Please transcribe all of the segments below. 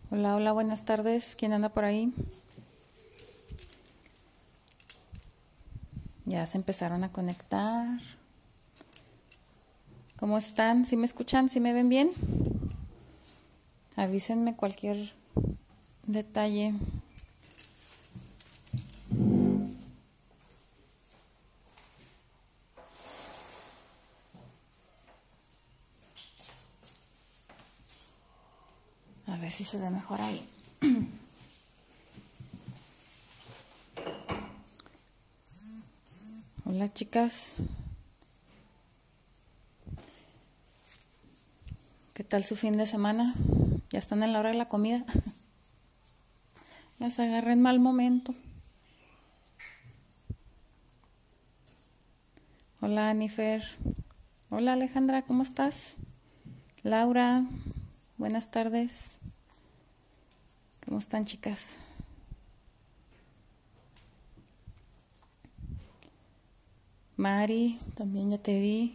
Hola, hola, buenas tardes. ¿Quién anda por ahí? Ya se empezaron a conectar. ¿Cómo están? ¿Sí me escuchan? ¿Sí me ven bien? Avísenme cualquier detalle. A ver si se ve mejor ahí. Hola, chicas. ¿Qué tal su fin de semana? ¿Ya están en la hora de la comida? Las agarré en mal momento. Hola, Anifer. Hola, Alejandra, ¿cómo estás? Laura, buenas tardes. ¿Cómo están, chicas? Mari, también ya te vi.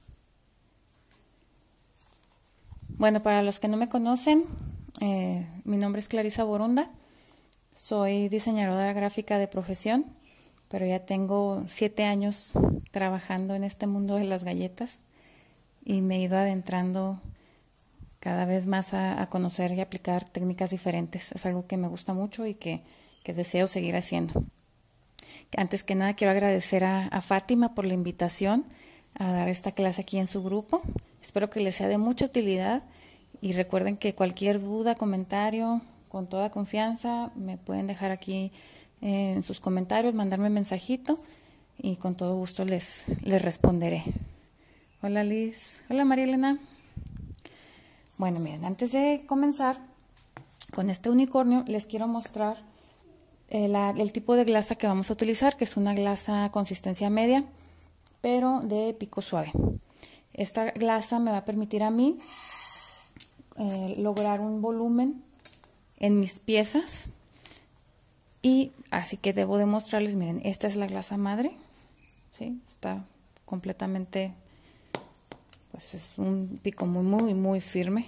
Bueno, para los que no me conocen, mi nombre es Clarisa Borunda. Soy diseñadora gráfica de profesión, pero ya tengo 7 años trabajando en este mundo de las galletas y me he ido adentrando cada vez más a conocer y aplicar técnicas diferentes. Es algo que me gusta mucho y que deseo seguir haciendo. Antes que nada quiero agradecer a Fátima por la invitación a dar esta clase aquí en su grupo. Espero que les sea de mucha utilidad y recuerden que cualquier duda, comentario, con toda confianza, me pueden dejar aquí en sus comentarios, mandarme mensajito y con todo gusto les responderé. Hola Liz. Hola María Elena. Bueno, miren, antes de comenzar con este unicornio les quiero mostrar el tipo de glasa que vamos a utilizar, que es una glasa consistencia media, pero de pico suave. Esta glasa me va a permitir a mí lograr un volumen en mis piezas, y así que debo demostrarles, miren, esta es la glasa madre, ¿sí? Está completamente, pues es un pico muy firme.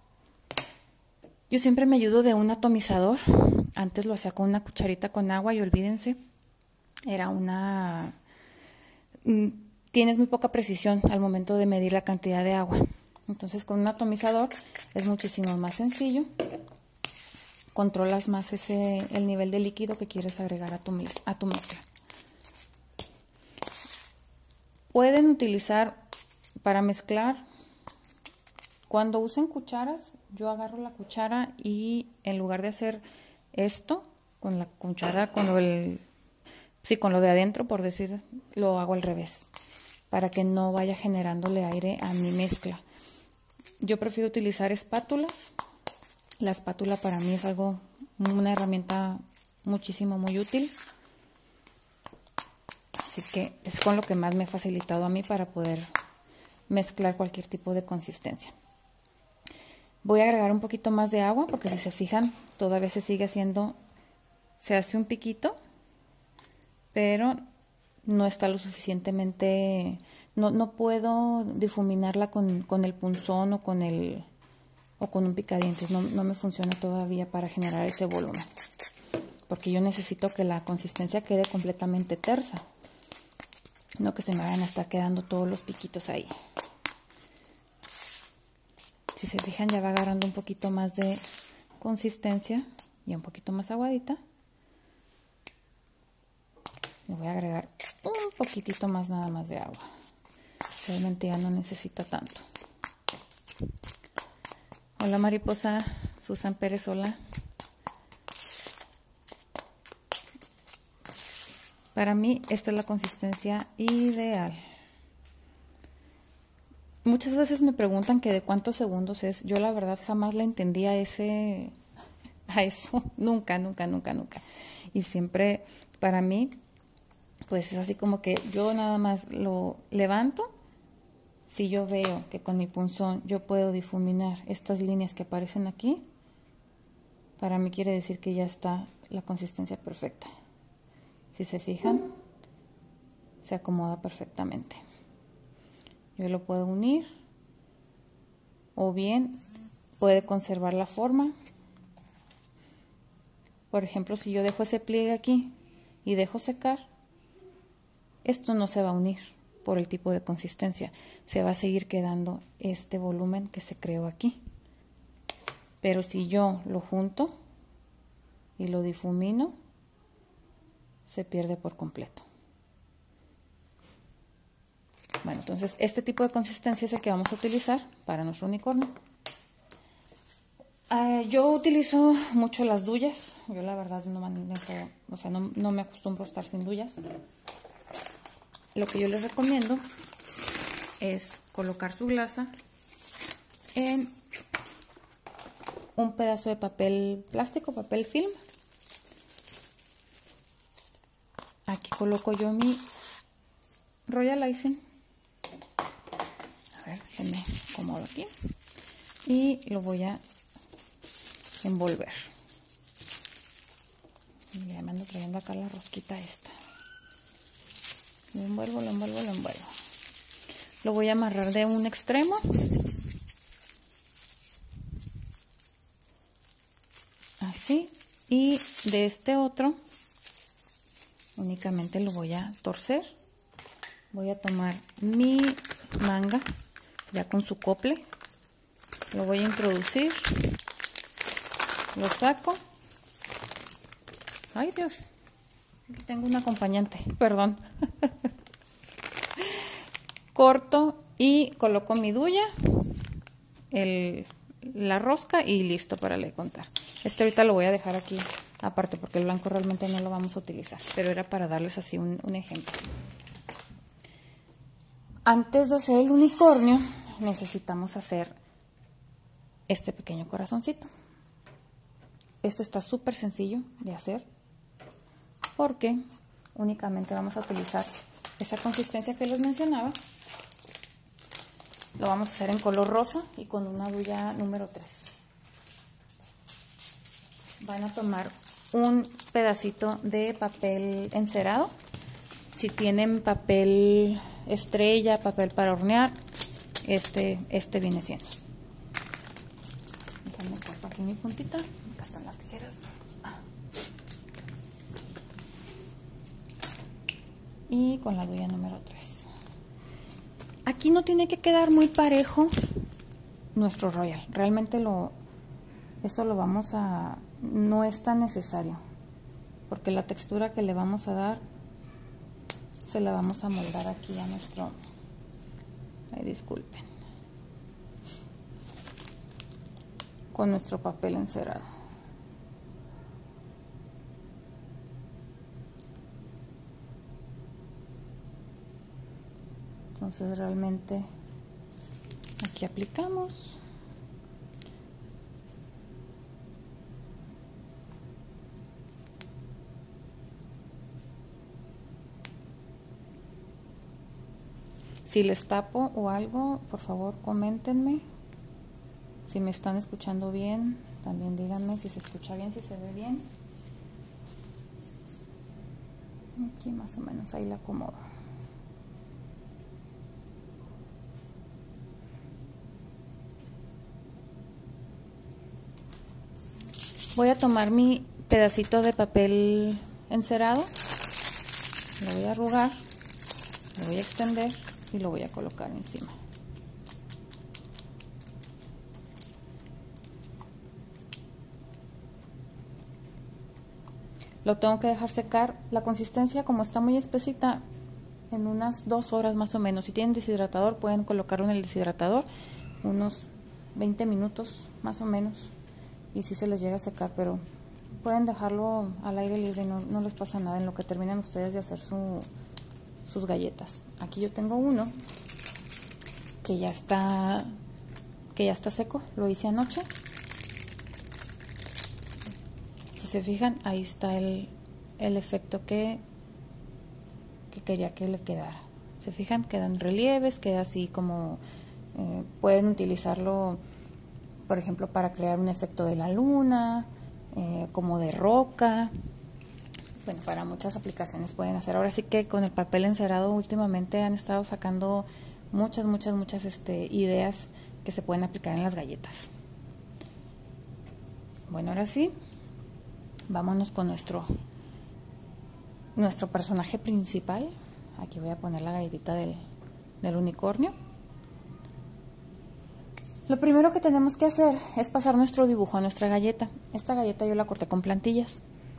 Yo siempre me ayudo de un atomizador. Antes lo hacía con una cucharita con agua y olvídense, era una... Tienes muy poca precisión al momento de medir la cantidad de agua. Entonces con un atomizador es muchísimo más sencillo. Controlas más el nivel de líquido que quieres agregar a tu mezcla. Pueden utilizar para mezclar, cuando usen cucharas, yo agarro la cuchara y en lugar de hacer esto con la cuchara, con lo de adentro, por decir, lo hago al revés, para que no vaya generándole aire a mi mezcla. Yo prefiero utilizar espátulas. La espátula para mí es una herramienta muy útil. Así que es con lo que más me ha facilitado a mí para poder mezclar cualquier tipo de consistencia. Voy a agregar un poquito más de agua porque si se fijan todavía se sigue haciendo, se hace un piquito, pero no está lo suficientemente, no puedo difuminarla con el punzón o con un picadientes. No me funciona todavía para generar ese volumen, porque yo necesito que la consistencia quede completamente tersa, no que se me vayan a estar quedando todos los piquitos ahí. Si se fijan ya va agarrando un poquito más de consistencia y un poquito más aguadita. Le voy a agregar un poquitito más nada más de agua. Realmente ya no necesita tanto. Hola mariposa, Susan Pérez, hola. Para mí esta es la consistencia ideal. Muchas veces me preguntan que de cuántos segundos es. Yo la verdad jamás le entendía a eso. Nunca. Y siempre para mí, pues es así como que yo nada más lo levanto. Si yo veo que con mi punzón yo puedo difuminar estas líneas que aparecen aquí, para mí quiere decir que ya está la consistencia perfecta. Si se fijan, se acomoda perfectamente. Yo lo puedo unir o bien puede conservar la forma Por ejemplo, si yo dejo ese pliegue aquí y dejo secar, esto no se va a unir por el tipo de consistencia. Se va a seguir quedando este volumen que se creó aquí. Pero si yo lo junto y lo difumino, se pierde por completo. Bueno, entonces este tipo de consistencia es el que vamos a utilizar para nuestro unicornio. Yo utilizo mucho las duyas. Yo la verdad no manejo, o sea, no me acostumbro a estar sin duyas. Lo que yo les recomiendo es colocar su glasa en un pedazo de papel plástico, papel film. Aquí coloco yo mi Royal Icing. A ver, déjenme acomodo aquí. Y lo voy a envolver. Ya me ando trayendo acá la rosquita esta. Lo envuelvo, lo envuelvo, lo envuelvo. Lo voy a amarrar de un extremo. Así. Y de este otro únicamente lo voy a torcer. Voy a tomar mi manga ya con su cople. Lo voy a introducir. Lo saco. Ay, Dios. Aquí tengo un acompañante. Perdón. Corto y coloco mi duya, la rosca y listo para le contar. Este ahorita lo voy a dejar aquí aparte porque el blanco realmente no lo vamos a utilizar, pero era para darles así un ejemplo. Antes de hacer el unicornio necesitamos hacer este pequeño corazoncito. Este está súper sencillo de hacer porque únicamente vamos a utilizar esa consistencia que les mencionaba. Lo vamos a hacer en color rosa y con una duya número 3. Van a tomar un pedacito de papel encerado. Si tienen papel estrella, papel para hornear, este viene siendo. Déjenme corto aquí mi puntita. Acá están las tijeras. Y con la duya número 3. Aquí no tiene que quedar muy parejo nuestro royal. Realmente eso lo vamos a... no es tan necesario. Porque la textura que le vamos a dar se la vamos a moldar aquí a nuestro... Ay, disculpen. Con nuestro papel encerado. Entonces realmente aquí aplicamos. Si les tapo o algo, por favor coméntenme. Si me están escuchando bien, también díganme si se escucha bien, si se ve bien. Aquí más o menos ahí la acomodo. Voy a tomar mi pedacito de papel encerado, lo voy a arrugar, lo voy a extender y lo voy a colocar encima. Lo tengo que dejar secar. La consistencia, como está muy espesita, en unas 2 horas más o menos. Si tienen deshidratador, pueden colocarlo en el deshidratador unos 20 minutos más o menos. Y si se les llega a secar, pero pueden dejarlo al aire libre, no les pasa nada en lo que terminan ustedes de hacer sus galletas. Aquí yo tengo uno que ya está seco, lo hice anoche. Si se fijan, ahí está el efecto que quería que le quedara. Se fijan, quedan relieves, queda así como pueden utilizarlo, por ejemplo, para crear un efecto de la luna, como de roca. Bueno, para muchas aplicaciones pueden hacer. Ahora sí que con el papel encerado últimamente han estado sacando muchas ideas que se pueden aplicar en las galletas. Bueno, ahora sí, vámonos con nuestro personaje principal. Aquí voy a poner la galletita del unicornio. Lo primero que tenemos que hacer es pasar nuestro dibujo a nuestra galleta. Esta galleta yo la corté con plantillas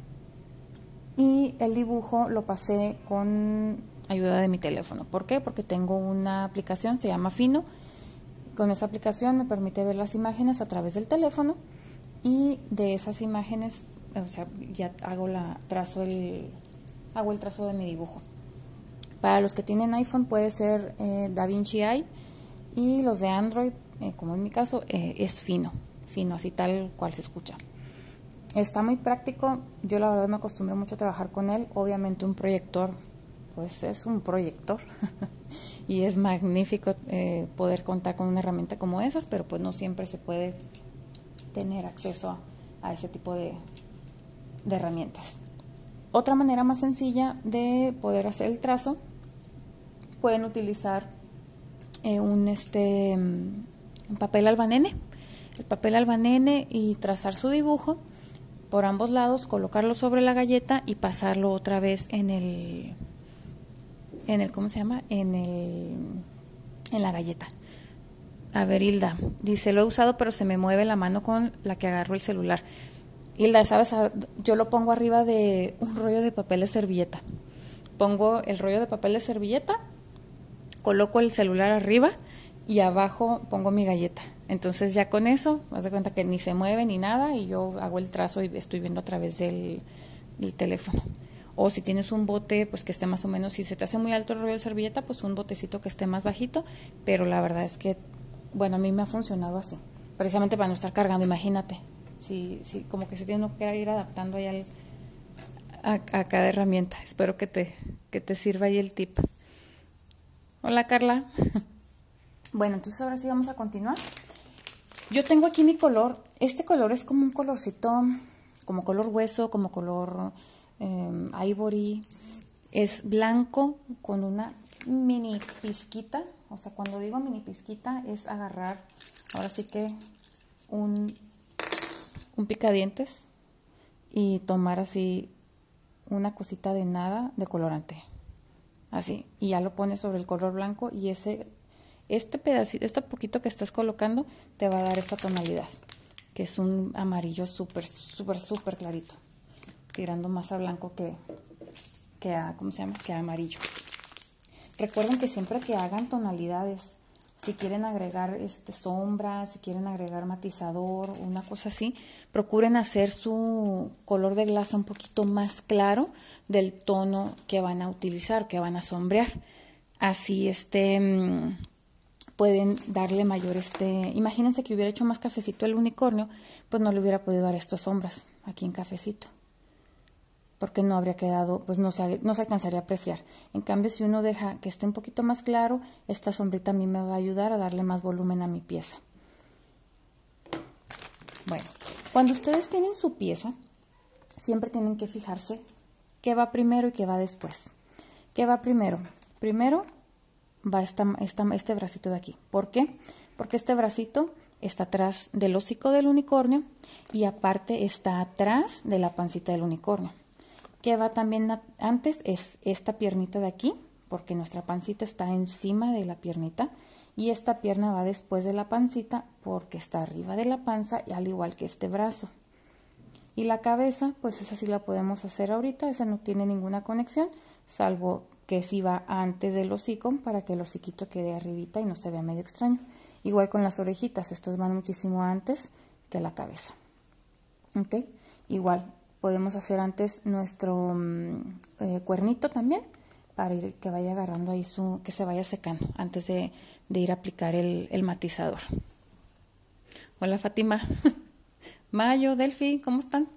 y el dibujo lo pasé con ayuda de mi teléfono. ¿Por qué? Porque tengo una aplicación, se llama Fino. Con esa aplicación me permite ver las imágenes a través del teléfono y de esas imágenes, o sea, ya hago el trazo de mi dibujo. Para los que tienen iPhone puede ser DaVinci AI, y los de Android, como en mi caso, es Fino, así tal cual se escucha. Está muy práctico, yo la verdad me acostumbré mucho a trabajar con él. Obviamente un proyector, pues es un proyector y es magnífico poder contar con una herramienta como esas, pero pues no siempre se puede tener acceso a ese tipo de herramientas. Otra manera más sencilla de poder hacer el trazo, pueden utilizar un papel albanene, el papel albanene, y trazar su dibujo por ambos lados, colocarlo sobre la galleta y pasarlo otra vez en ¿cómo se llama? En la galleta. A ver, Hilda dice, lo he usado pero se me mueve la mano con la que agarro el celular. Hilda, ¿sabes? Yo lo pongo arriba de un rollo de papel de servilleta. Pongo el rollo de papel de servilleta, coloco el celular arriba y abajo pongo mi galleta. Entonces ya con eso, haz de cuenta que ni se mueve ni nada y yo hago el trazo y estoy viendo a través del teléfono. O si tienes un bote, pues que esté más o menos, si se te hace muy alto el rollo de servilleta, pues un botecito que esté más bajito, pero la verdad es que, bueno, a mí me ha funcionado así, precisamente para no estar cargando, imagínate. Sí, como que se tiene que ir adaptando ahí a cada herramienta. Espero que te sirva ahí el tip. Hola, Carla. Bueno, entonces ahora sí vamos a continuar. Yo tengo aquí mi color. Este color es como un colorcito, como color hueso, como color ivory. Es blanco con una mini pizquita. O sea, cuando digo mini pizquita es agarrar, ahora sí que un picadientes y tomar así una cosita de nada de colorante, así, y ya lo pones sobre el color blanco y este pedacito, este poquito que estás colocando te va a dar esta tonalidad, que es un amarillo súper clarito, tirando más a blanco que a, ¿cómo se llama? Que a amarillo. Recuerden que siempre que hagan tonalidades, si quieren agregar sombra, si quieren agregar matizador, una cosa así, procuren hacer su color de glasa un poquito más claro del tono que van a utilizar, que van a sombrear. Así pueden darle mayor imagínense que hubiera hecho más cafecito el unicornio, pues no le hubiera podido dar estas sombras aquí en cafecito, porque no habría quedado, pues no se alcanzaría a apreciar. En cambio, si uno deja que esté un poquito más claro, esta sombrita a mí me va a ayudar a darle más volumen a mi pieza. Bueno, cuando ustedes tienen su pieza, siempre tienen que fijarse qué va primero y qué va después. ¿Qué va primero? Primero va este bracito de aquí. ¿Por qué? Porque este bracito está atrás del hocico del unicornio y aparte está atrás de la pancita del unicornio. Que va también antes es esta piernita de aquí, porque nuestra pancita está encima de la piernita, y esta pierna va después de la pancita porque está arriba de la panza, y al igual que este brazo. Y la cabeza, pues esa sí la podemos hacer ahorita, esa no tiene ninguna conexión, salvo que sí va antes del hocico para que el hociquito quede arribita y no se vea medio extraño. Igual con las orejitas, estas van muchísimo antes que la cabeza. ¿Ok? Igual podemos hacer antes nuestro cuernito también, para que vaya agarrando ahí que se vaya secando antes de ir a aplicar el matizador. Hola, Fátima. Mayo, Delphi, ¿cómo están?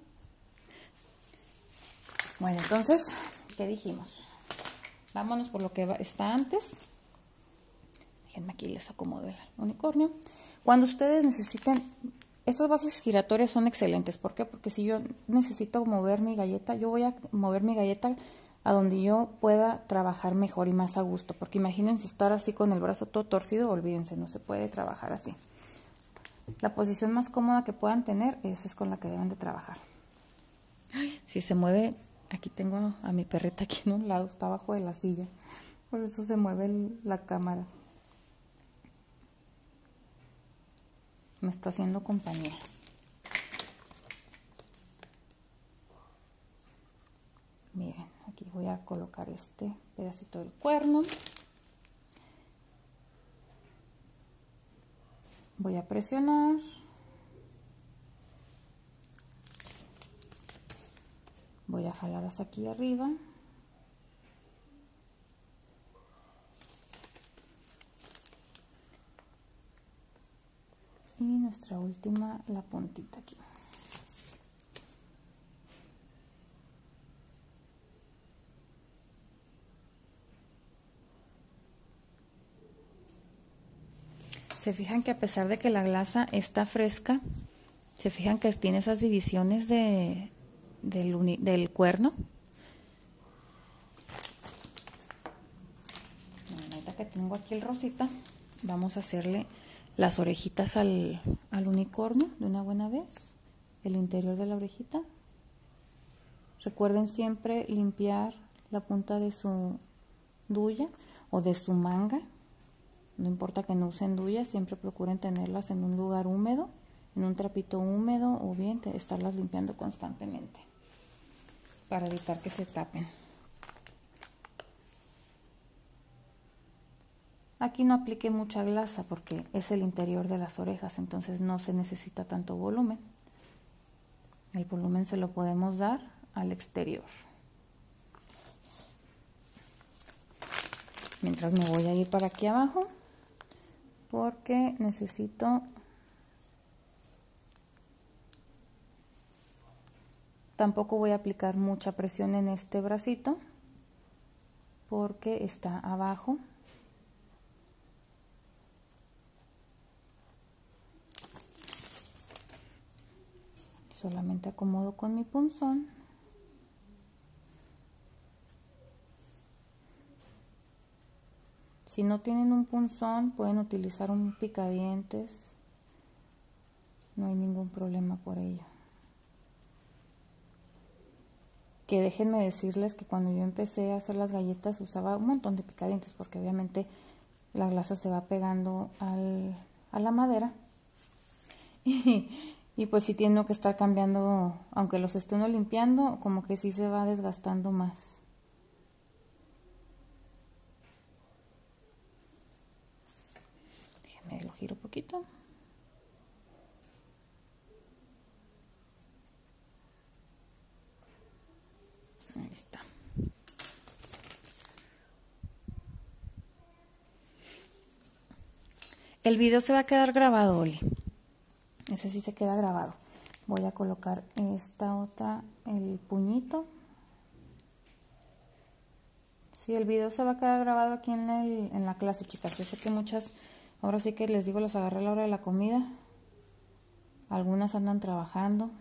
Bueno, entonces, ¿qué dijimos? Vámonos por lo que está antes. Déjenme aquí, les acomodo el unicornio. Cuando ustedes necesiten, estas bases giratorias son excelentes. ¿Por qué? Porque si yo necesito mover mi galleta, yo voy a mover mi galleta a donde yo pueda trabajar mejor y más a gusto. Porque imagínense estar así con el brazo todo torcido, olvídense, no se puede trabajar así. La posición más cómoda que puedan tener, esa es con la que deben de trabajar. Ay, Si se mueve, aquí tengo a mi perrita aquí en un lado, está abajo de la silla. Por eso se mueve la cámara. Me está haciendo compañía. Miren, aquí voy a colocar este pedacito del cuerno. Voy a presionar. Voy a jalar hasta aquí arriba. Y nuestra última, la puntita aquí. Se fijan que a pesar de que la glasa está fresca, se fijan que tiene esas divisiones del cuerno. Ahorita que tengo aquí el rosita, vamos a hacerle las orejitas al unicornio de una buena vez, el interior de la orejita. Recuerden siempre limpiar la punta de su duya o de su manga. No importa que no usen duyas, siempre procuren tenerlas en un lugar húmedo, en un trapito húmedo, o bien estarlas limpiando constantemente para evitar que se tapen. Aquí no aplique mucha glasa porque es el interior de las orejas, entonces no se necesita tanto volumen. El volumen se lo podemos dar al exterior. Mientras me voy a ir para aquí abajo porque necesito tampoco voy a aplicar mucha presión en este bracito porque está abajo. Solamente acomodo con mi punzón. Si no tienen un punzón, pueden utilizar un picadientes. No hay ningún problema por ello. Que déjenme decirles que cuando yo empecé a hacer las galletas usaba un montón de picadientes porque obviamente la glasa se va pegando a la madera. Y pues sí tengo que estar cambiando, aunque los esté uno limpiando, como que sí se va desgastando más. Déjenme lo giro un poquito. Ahí está. El video se va a quedar grabado, Oli. Ese sí se queda grabado. Voy a colocar esta otra, el puñito. Sí, el video se va a quedar grabado aquí en la clase, chicas. Yo sé que muchas, ahora sí que les digo, los agarré a la hora de la comida. Algunas andan trabajando.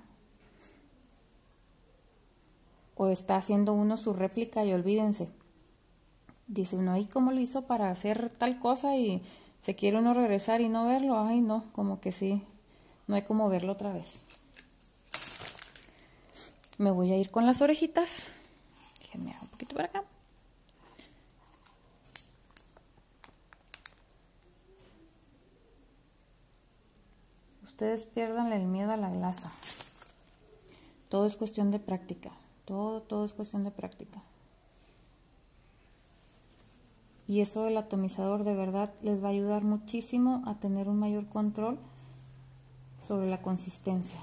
O está haciendo uno su réplica y olvídense. Dice uno, ¿y cómo lo hizo para hacer tal cosa? Y se quiere uno regresar y no verlo. Ay, no, como que sí. No hay como verlo otra vez. Me voy a ir con las orejitas. Déjenme un poquito para acá. Ustedes pierdan el miedo a la glasa. Todo es cuestión de práctica. Todo es cuestión de práctica. Y eso del atomizador de verdad les va a ayudar muchísimo a tener un mayor control sobre la consistencia.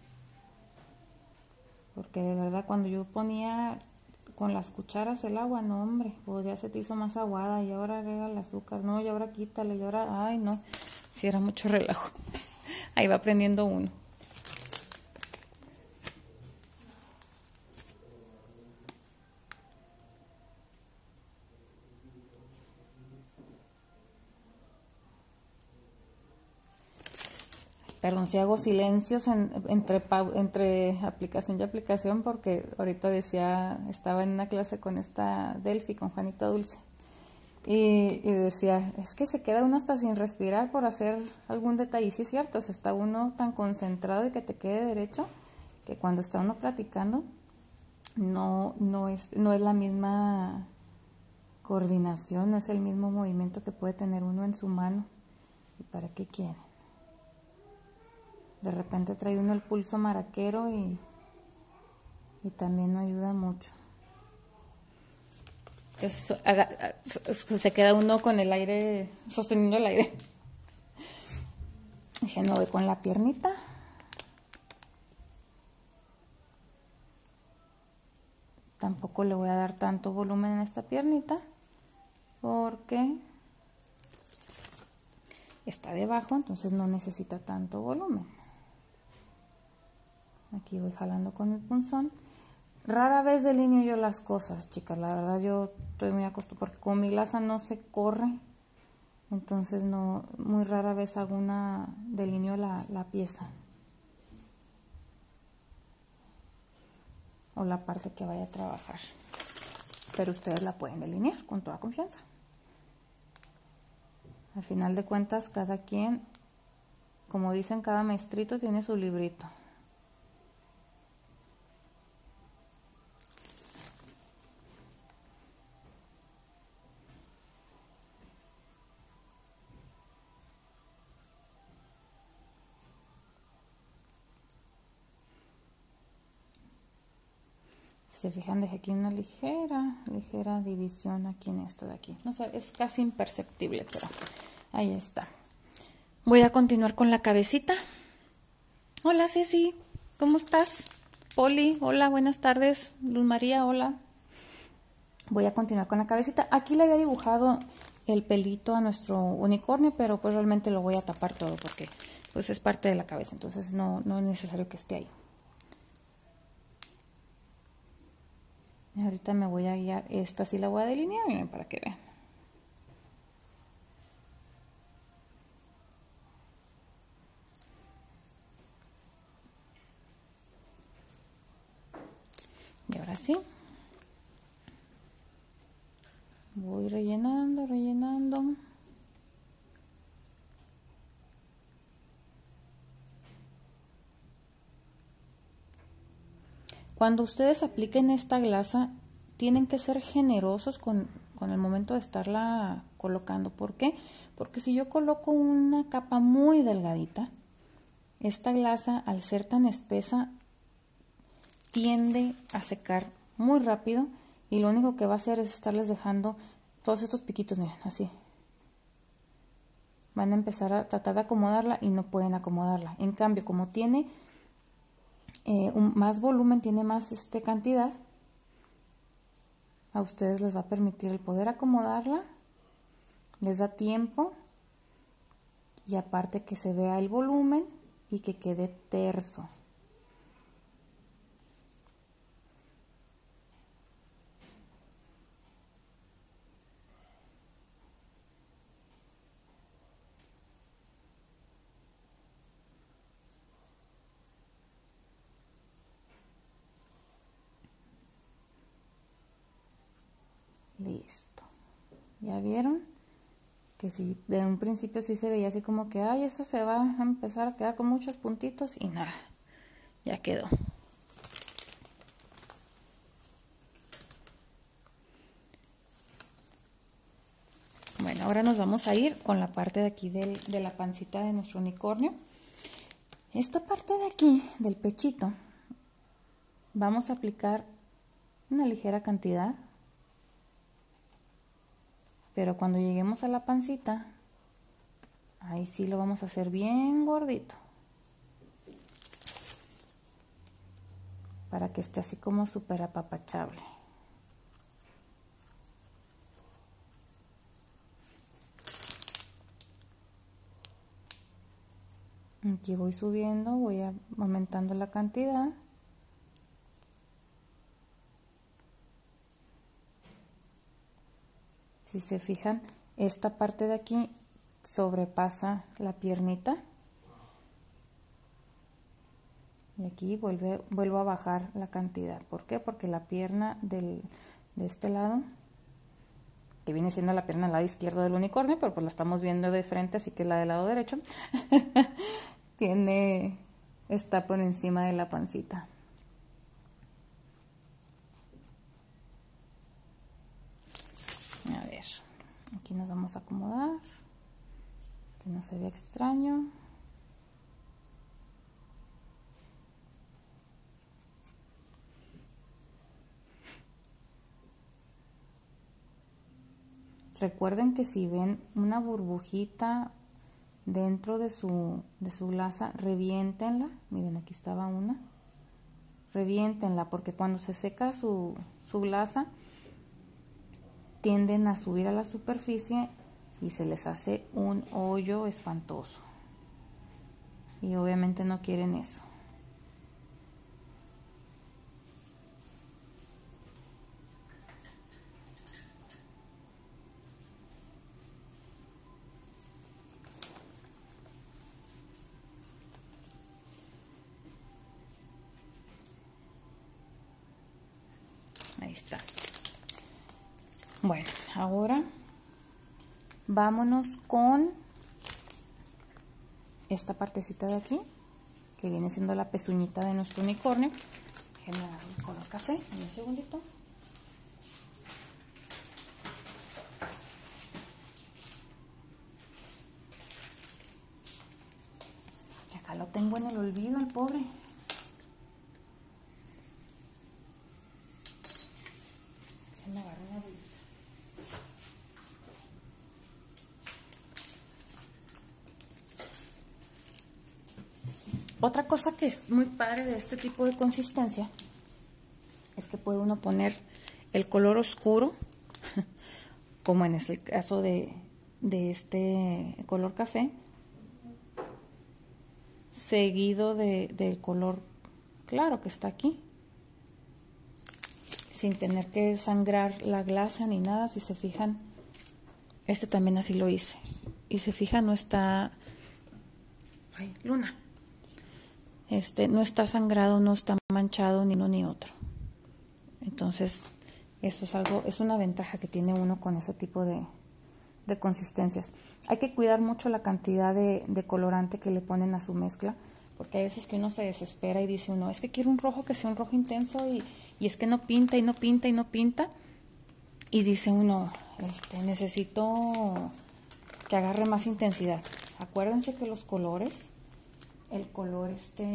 Porque de verdad cuando yo ponía con las cucharas el agua, no hombre, pues ya se te hizo más aguada y ahora agrega el azúcar, no, y ahora quítale, y ahora, ay no, sí era mucho relajo. Ahí va aprendiendo uno. Perdón si hago silencios entre aplicación y aplicación porque ahorita estaba en una clase con esta Delphi, con Juanita Dulce. Y decía, es que se queda uno hasta sin respirar por hacer algún detalle. Y sí es cierto, está uno tan concentrado y que te quede derecho, que cuando está uno platicando, no es la misma coordinación, no es el mismo movimiento que puede tener uno en su mano. ¿Y para qué quieren? De repente trae uno el pulso maraquero y también no ayuda mucho. Entonces, se queda uno con el aire, sosteniendo el aire. Déjenme voy con la piernita. Tampoco le voy a dar tanto volumen en esta piernita porque está debajo, entonces no necesita tanto volumen. Aquí voy jalando con el punzón. Rara vez delineo yo las cosas, chicas. La verdad yo estoy muy acostumbrada porque como mi laza no se corre, entonces no, muy rara vez delineo la pieza o la parte que vaya a trabajar. Pero ustedes la pueden delinear con toda confianza. Al final de cuentas, cada quien, como dicen, cada maestrito tiene su librito. Si se fijan, dejé aquí una ligera división aquí en esto de aquí. No sé, es casi imperceptible, pero ahí está. Voy a continuar con la cabecita. Hola Ceci, ¿cómo estás? Poli, hola, buenas tardes. Luz María, hola. Voy a continuar con la cabecita. Aquí le había dibujado el pelito a nuestro unicornio, pero pues realmente lo voy a tapar todo porque pues es parte de la cabeza, entonces no es necesario que esté ahí. Y ahorita me voy a guiar, esta sí la voy a delinear, miren, para que vean. Y ahora sí. Voy rellenando. Cuando ustedes apliquen esta glasa, tienen que ser generosos con el momento de estarla colocando. ¿Por qué? Porque si yo coloco una capa muy delgadita, esta glasa, al ser tan espesa, tiende a secar muy rápido y lo único que va a hacer es estarles dejando todos estos piquitos, miren, así. Van a empezar a tratar de acomodarla y no pueden acomodarla. En cambio, como tiene más volumen, tiene más cantidad, a ustedes les va a permitir el poder acomodarla, les da tiempo y aparte que se vea el volumen y que quede terso. Listo. ¿Ya vieron? Que si de un principio sí se veía así como que, ay, eso se va a empezar a quedar con muchos puntitos y nada, ya quedó. Bueno, ahora nos vamos a ir con la parte de aquí de la pancita de nuestro unicornio. Esta parte de aquí, del pechito, vamos a aplicar una ligera cantidad. Pero cuando lleguemos a la pancita, ahí sí lo vamos a hacer bien gordito. Para que esté así como súper apapachable. Aquí voy subiendo, voy aumentando la cantidad. Si se fijan, esta parte de aquí sobrepasa la piernita. Y aquí vuelvo a bajar la cantidad. ¿Por qué? Porque la pierna de este lado, que viene siendo la pierna del lado izquierdo del unicornio, pero pues la estamos viendo de frente, así que la del lado derecho, está por encima de la pancita. nos vamos a acomodar, que no se vea extraño. Recuerden que si ven una burbujita dentro de su glasa, reviéntenla. Miren, aquí estaba una. Reviéntenla, porque cuando se seca su glasa, tienden a subir a la superficie y se les hace un hoyo espantoso. Y obviamente no quieren eso. Ahí está. Bueno, ahora vámonos con esta partecita de aquí, que viene siendo la pezuñita de nuestro unicornio. Déjenme agarrar el color café, un segundito. Que acá lo tengo en el olvido, el pobre. Déjenme agarrar una bolita. Otra cosa que es muy padre de este tipo de consistencia es que puede uno poner el color oscuro, como en el caso de este color café, seguido del color claro que está aquí, sin tener que sangrar la glasa ni nada. Si se fijan, este también así lo hice, y se fijan, no está, ay, Luna, no está sangrado, no está manchado ni uno ni otro. Entonces eso es algo, es una ventaja que tiene uno con ese tipo de consistencias. Hay que cuidar mucho la cantidad de colorante que le ponen a su mezcla, porque hay veces que uno se desespera y dice uno, es que quiero un rojo que sea un rojo intenso, y es que no pinta y no pinta y no pinta, y dice uno, necesito que agarre más intensidad. Acuérdense que los colores, el color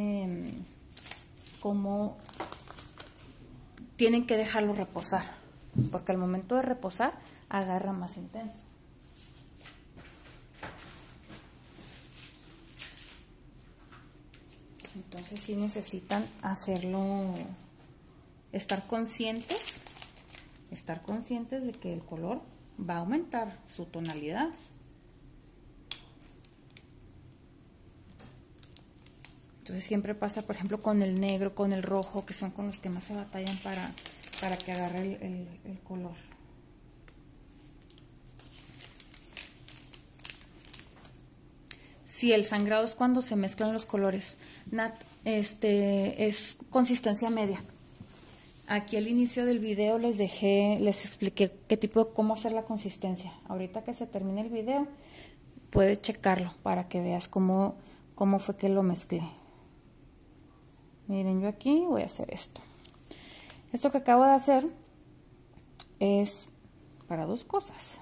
como tienen que dejarlo reposar, porque al momento de reposar agarra más intenso. Entonces sí necesitan hacerlo, estar conscientes de que el color va a aumentar su tonalidad. Entonces siempre pasa, por ejemplo, con el negro, con el rojo, que son con los que más se batallan para que agarre el color. Sí, el sangrado es cuando se mezclan los colores. Es consistencia media. Aquí al inicio del video les expliqué cómo hacer la consistencia. Ahorita que se termine el video, puedes checarlo para que veas cómo fue que lo mezclé. Miren, yo aquí voy a hacer esto. Esto que acabo de hacer es para dos cosas.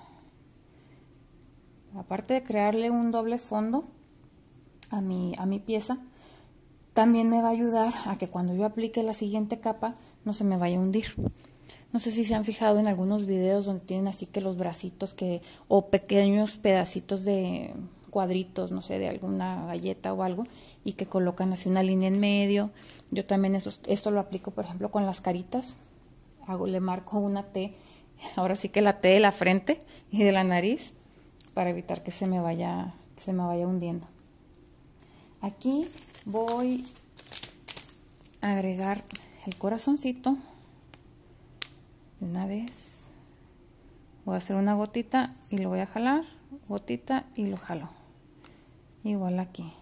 Aparte de crearle un doble fondo a mi pieza, también me va a ayudar a que cuando yo aplique la siguiente capa no se me vaya a hundir. No sé si se han fijado en algunos videos donde tienen así que los bracitos o pequeños pedacitos de cuadritos, no sé, de alguna galleta o algo, y que colocan así una línea en medio. Yo también esto lo aplico, por ejemplo, con las caritas. Le marco una T, ahora sí que la T de la frente y de la nariz, para evitar que se me vaya hundiendo. Aquí voy a agregar el corazoncito de una vez. Voy a hacer una gotita y lo voy a jalar, gotita y lo jalo. Igual aquí.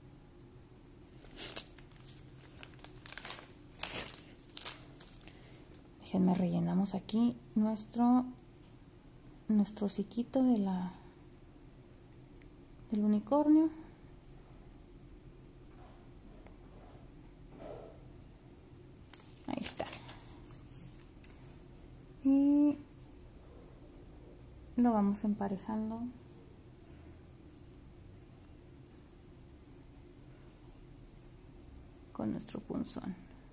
Déjenme, rellenamos aquí nuestro hociquito del unicornio. Ahí está. Y lo vamos emparejando. Con nuestro punzón.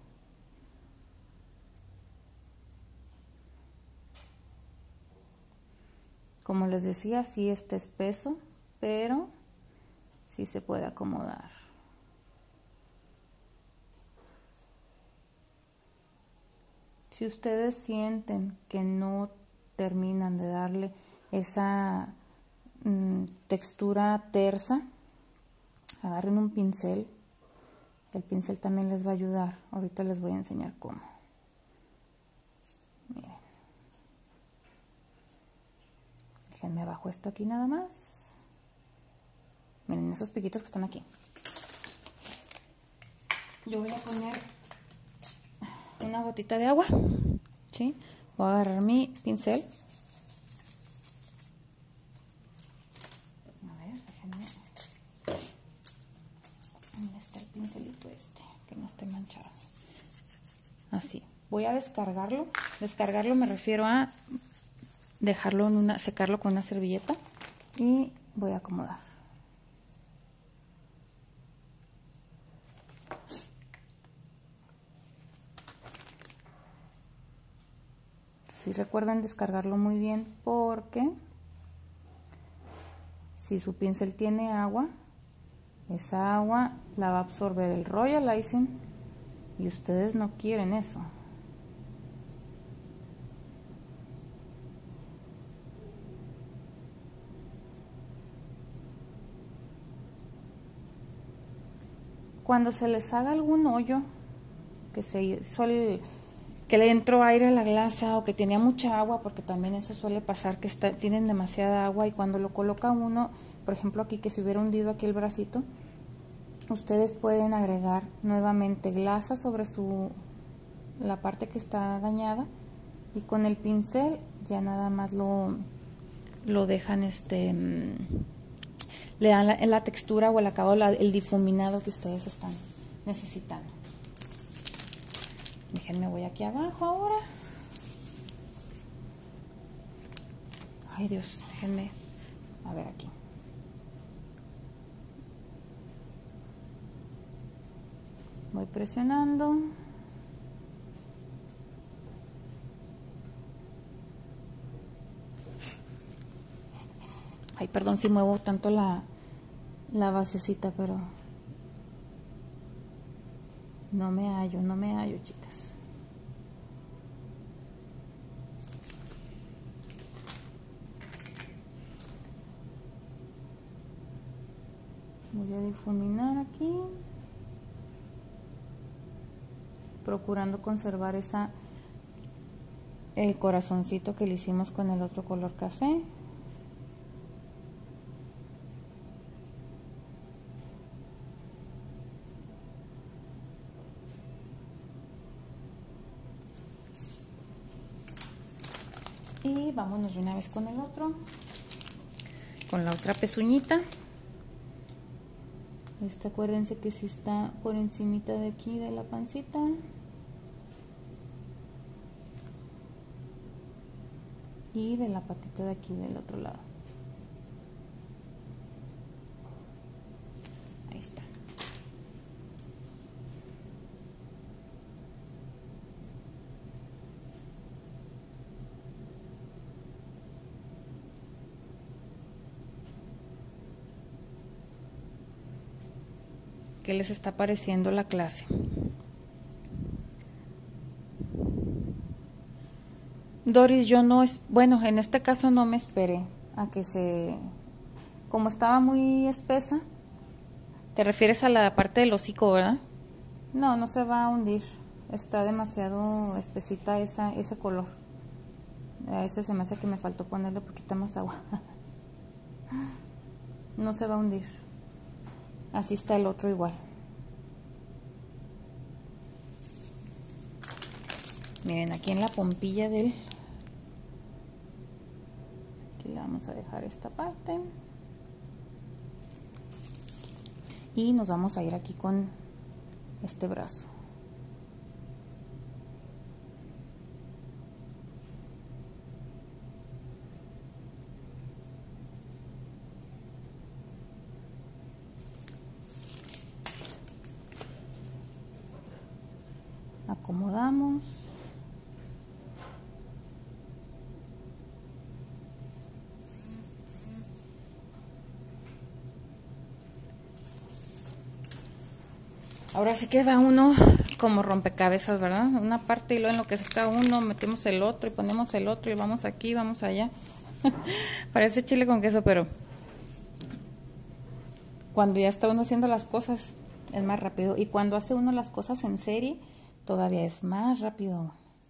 Como les decía, sí está espeso, pero sí se puede acomodar. Si ustedes sienten que no terminan de darle esa textura tersa, agarren un pincel. El pincel también les va a ayudar. Ahorita les voy a enseñar cómo. Miren. Déjenme bajo esto aquí nada más. Miren esos piquitos que están aquí. Yo voy a poner una gotita de agua. ¿Sí? Voy a agarrar mi pincel. A ver, déjenme. ¿Dónde está el pincelito este? Que no esté manchado. Así. Voy a descargarlo. Descargarlo me refiero a dejarlo en secarlo con una servilleta. Y voy a acomodar. Si recuerden descargarlo muy bien, porque si su pincel tiene agua, esa agua la va a absorber el Royal Icing y ustedes no quieren eso. Cuando se les haga algún hoyo, que le entró aire a la glasa o que tenía mucha agua, porque también eso suele pasar, que tienen demasiada agua, y cuando lo coloca uno, por ejemplo aquí que se hubiera hundido aquí el bracito, ustedes pueden agregar nuevamente glasa sobre la parte que está dañada, y con el pincel ya nada más lo dejan, le dan la textura o el acabado, el difuminado que ustedes están necesitando. Déjenme, voy aquí abajo ahora. Ay Dios, déjenme, a ver aquí. Voy presionando. Ay, perdón si muevo tanto la basecita, pero no me hallo, chicas. Voy a difuminar aquí, procurando conservar el corazoncito que le hicimos con el otro color café. Y vámonos de una vez con el otro, con la otra pezuñita. Acuérdense que si está por encimita de aquí de la pancita. Y de la patita de aquí del otro lado. Ahí está. ¿Qué les está pareciendo la clase? Doris, yo no bueno, en este caso no me esperé a que como estaba muy espesa. ¿Te refieres a la parte del hocico, verdad? No, no se va a hundir. Está demasiado espesita ese color. A ese se me hace que me faltó ponerle un poquito más agua. No se va a hundir. Así está el otro igual. Miren, aquí en la pompilla aquí le vamos a dejar esta parte. Y nos vamos a ir aquí con este brazo. Acomodamos. Ahora sí que va uno como rompecabezas, ¿verdad? Una parte y luego en lo que se cada uno metemos el otro y ponemos el otro y vamos aquí, vamos allá. Parece chile con queso, pero cuando ya está uno haciendo las cosas es más rápido. Y cuando hace uno las cosas en serie, todavía es más rápido.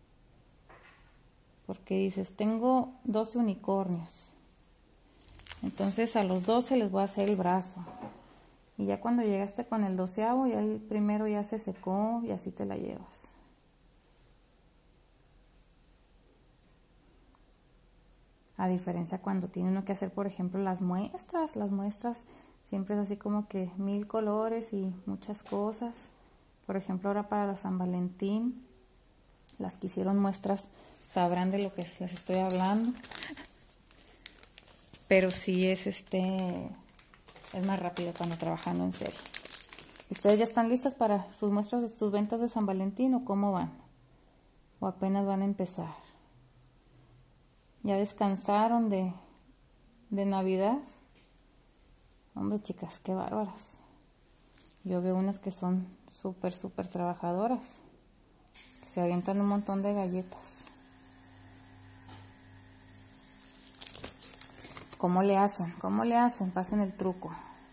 Porque dices, tengo 12 unicornios. Entonces a los 12 les voy a hacer el brazo. Y ya cuando llegaste con el 12avo, ya el primero ya se secó y así te la llevas. A diferencia cuando tiene uno que hacer, por ejemplo, las muestras siempre es así como que 1000 colores y muchas cosas. Por ejemplo, ahora para la San Valentín, las que hicieron muestras sabrán de lo que les estoy hablando. Pero sí es más rápido cuando trabajando en serio. ¿Ustedes ya están listas para sus muestras de sus ventas de San Valentín o cómo van? ¿O apenas van a empezar? ¿Ya descansaron de Navidad? Hombre, chicas, qué bárbaras. Yo veo unas que son súper trabajadoras. Que se avientan un montón de galletas. ¿Cómo le hacen? ¿Cómo le hacen? Pasen el truco.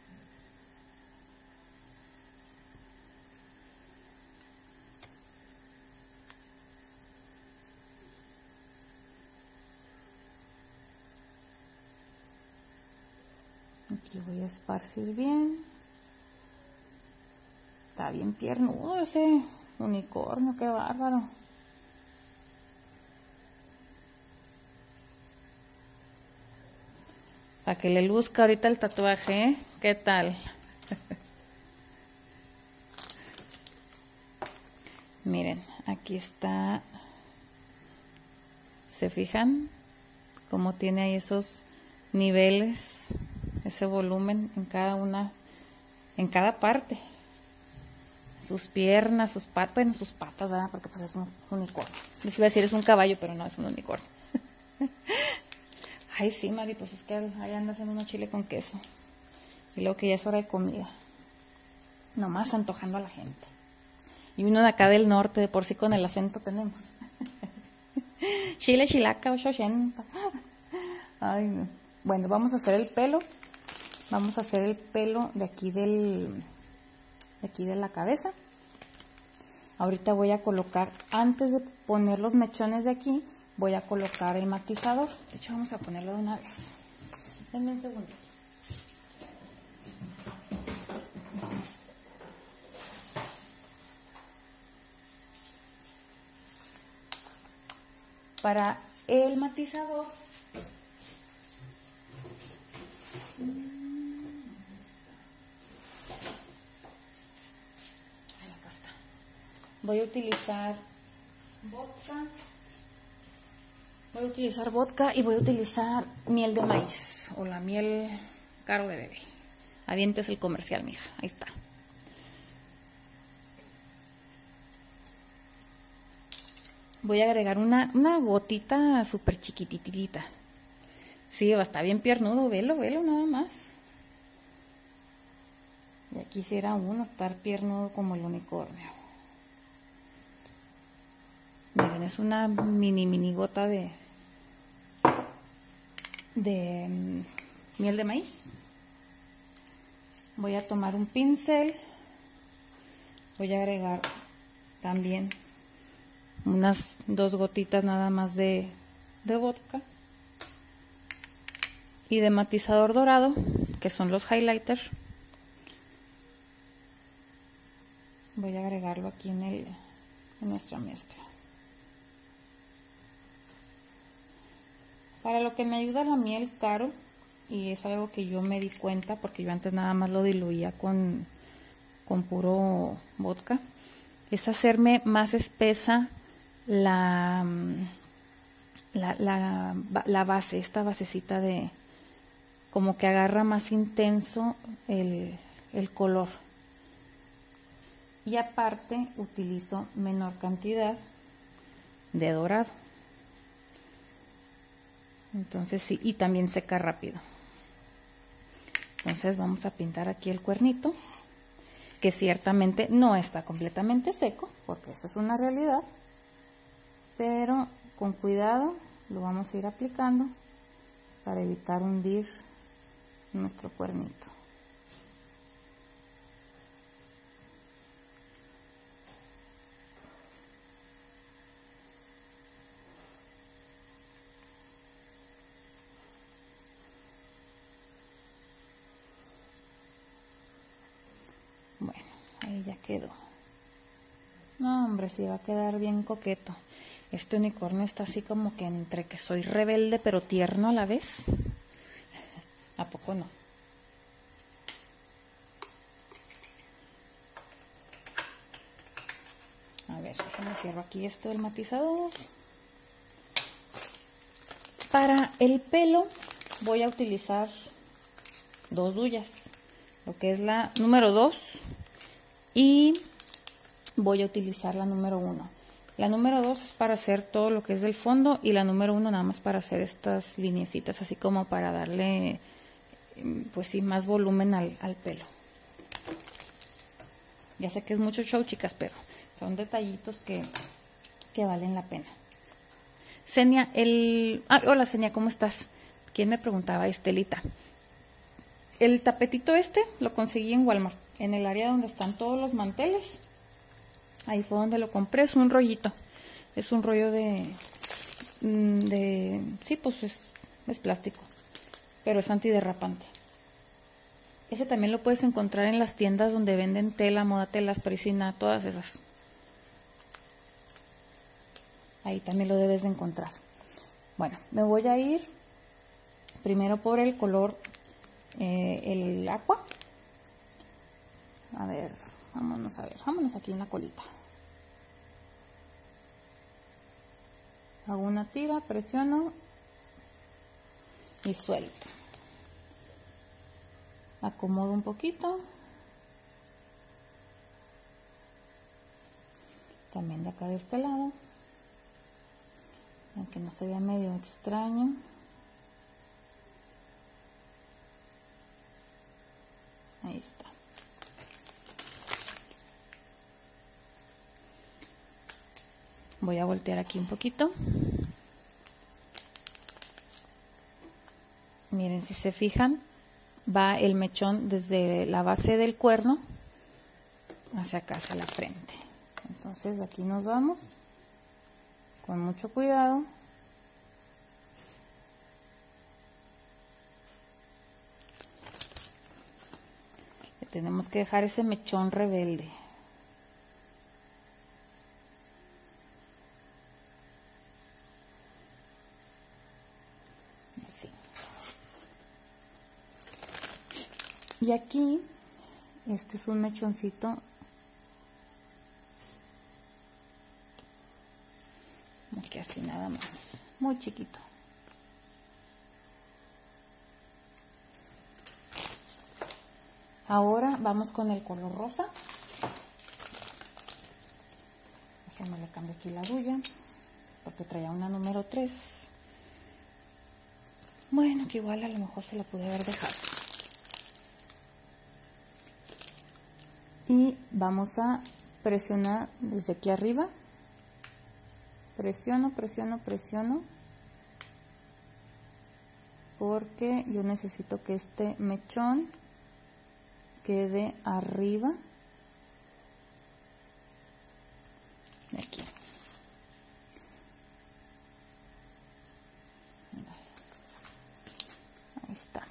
Aquí voy a esparcir bien. Está bien piernudo ese unicornio, qué bárbaro. Para que le luzca ahorita el tatuaje, ¿eh? ¿Qué tal? Miren, aquí está. ¿Se fijan? Cómo tiene ahí esos niveles, ese volumen en cada parte. Sus piernas, sus patas, bueno, sus patas, ¿verdad? Porque pues es un unicornio. Les iba a decir es un caballo, pero no, es un unicornio. Ay, sí, Mari, pues es que ahí anda haciendo unos chile con queso. Y luego que ya es hora de comida. Nomás antojando a la gente. Y uno de acá del norte, de por sí con el acento tenemos. Chile, chilaca, 880. Ay, no. Bueno, vamos a hacer el pelo. Vamos a hacer el pelo de aquí de la cabeza. Ahorita voy a colocar, antes de poner los mechones de aquí, voy a colocar el matizador. De hecho, vamos a ponerlo de una vez. Denme un segundo. Para el matizador, voy a utilizar vodka y voy a utilizar miel de maíz o la miel Caro de bebé. Avientes el comercial, mija. Ahí está. Voy a agregar una gotita súper chiquititita. Sí, va a estar bien piernudo. Velo nada más. Ya quisiera uno estar piernudo como el unicornio. Miren, es una mini gota de miel de maíz. Voy a tomar un pincel. Voy a agregar también unas 2 gotitas nada más de vodka y de matizador dorado, que son los highlighters. Voy a agregarlo aquí en nuestra mezcla. Para lo que me ayuda la miel Caro, y es algo que yo me di cuenta porque yo antes nada más lo diluía con puro vodka, es hacerme más espesa la base, esta basecita de como que agarra más intenso el color. y aparte utilizo menor cantidad de dorado. Entonces sí, y también seca rápido. Entonces vamos a pintar aquí el cuernito, que ciertamente no está completamente seco, porque eso es una realidad, pero con cuidado lo vamos a ir aplicando para evitar hundir nuestro cuernito. Bueno, ahí ya quedó. No, hombre, sí va a quedar bien coqueto. Este unicornio está así como que entre que soy rebelde pero tierno a la vez. ¿A poco no? A ver, déjame cierro aquí esto del matizador. Para el pelo voy a utilizar dos duyas, lo que es la número 2 y voy a utilizar la número 1. La número 2 es para hacer todo lo que es del fondo y la número 1 nada más para hacer estas lineecitas, así como para darle, pues sí, más volumen al pelo. Ya sé que es mucho show, chicas, pero son detallitos que valen la pena. Senia, hola Senia, ¿cómo estás? ¿Quién me preguntaba? Estelita. El tapetito este lo conseguí en Walmart, en el área donde están todos los manteles. Ahí fue donde lo compré, es un rollito. Es un rollo sí, pues es plástico, pero es antiderrapante. Ese también lo puedes encontrar en las tiendas donde venden tela, moda telas, parisina, todas esas. Ahí también lo debes de encontrar. Bueno, me voy a ir primero por el color, el aqua. A ver, vámonos aquí en la colita. Hago una tira, presiono y suelto. Acomodo un poquito. También de acá de este lado. Aunque no se vea medio extraño. Ahí está. Voy a voltear aquí un poquito. Miren, si se fijan, va el mechón desde la base del cuerno hacia acá, hacia la frente. Entonces de aquí nos vamos con mucho cuidado. Tenemos que dejar ese mechón rebelde. Así. Y aquí, este es un mechoncito aquí así nada más, muy chiquito. Ahora vamos con el color rosa. Déjenme le cambio aquí la duya, porque traía una número 3. Bueno, que igual a lo mejor se la pude haber dejado. Y vamos a presionar desde aquí arriba. Presiono, presiono, presiono. Porque yo necesito que este mechón quede arriba de aquí. Ahí está.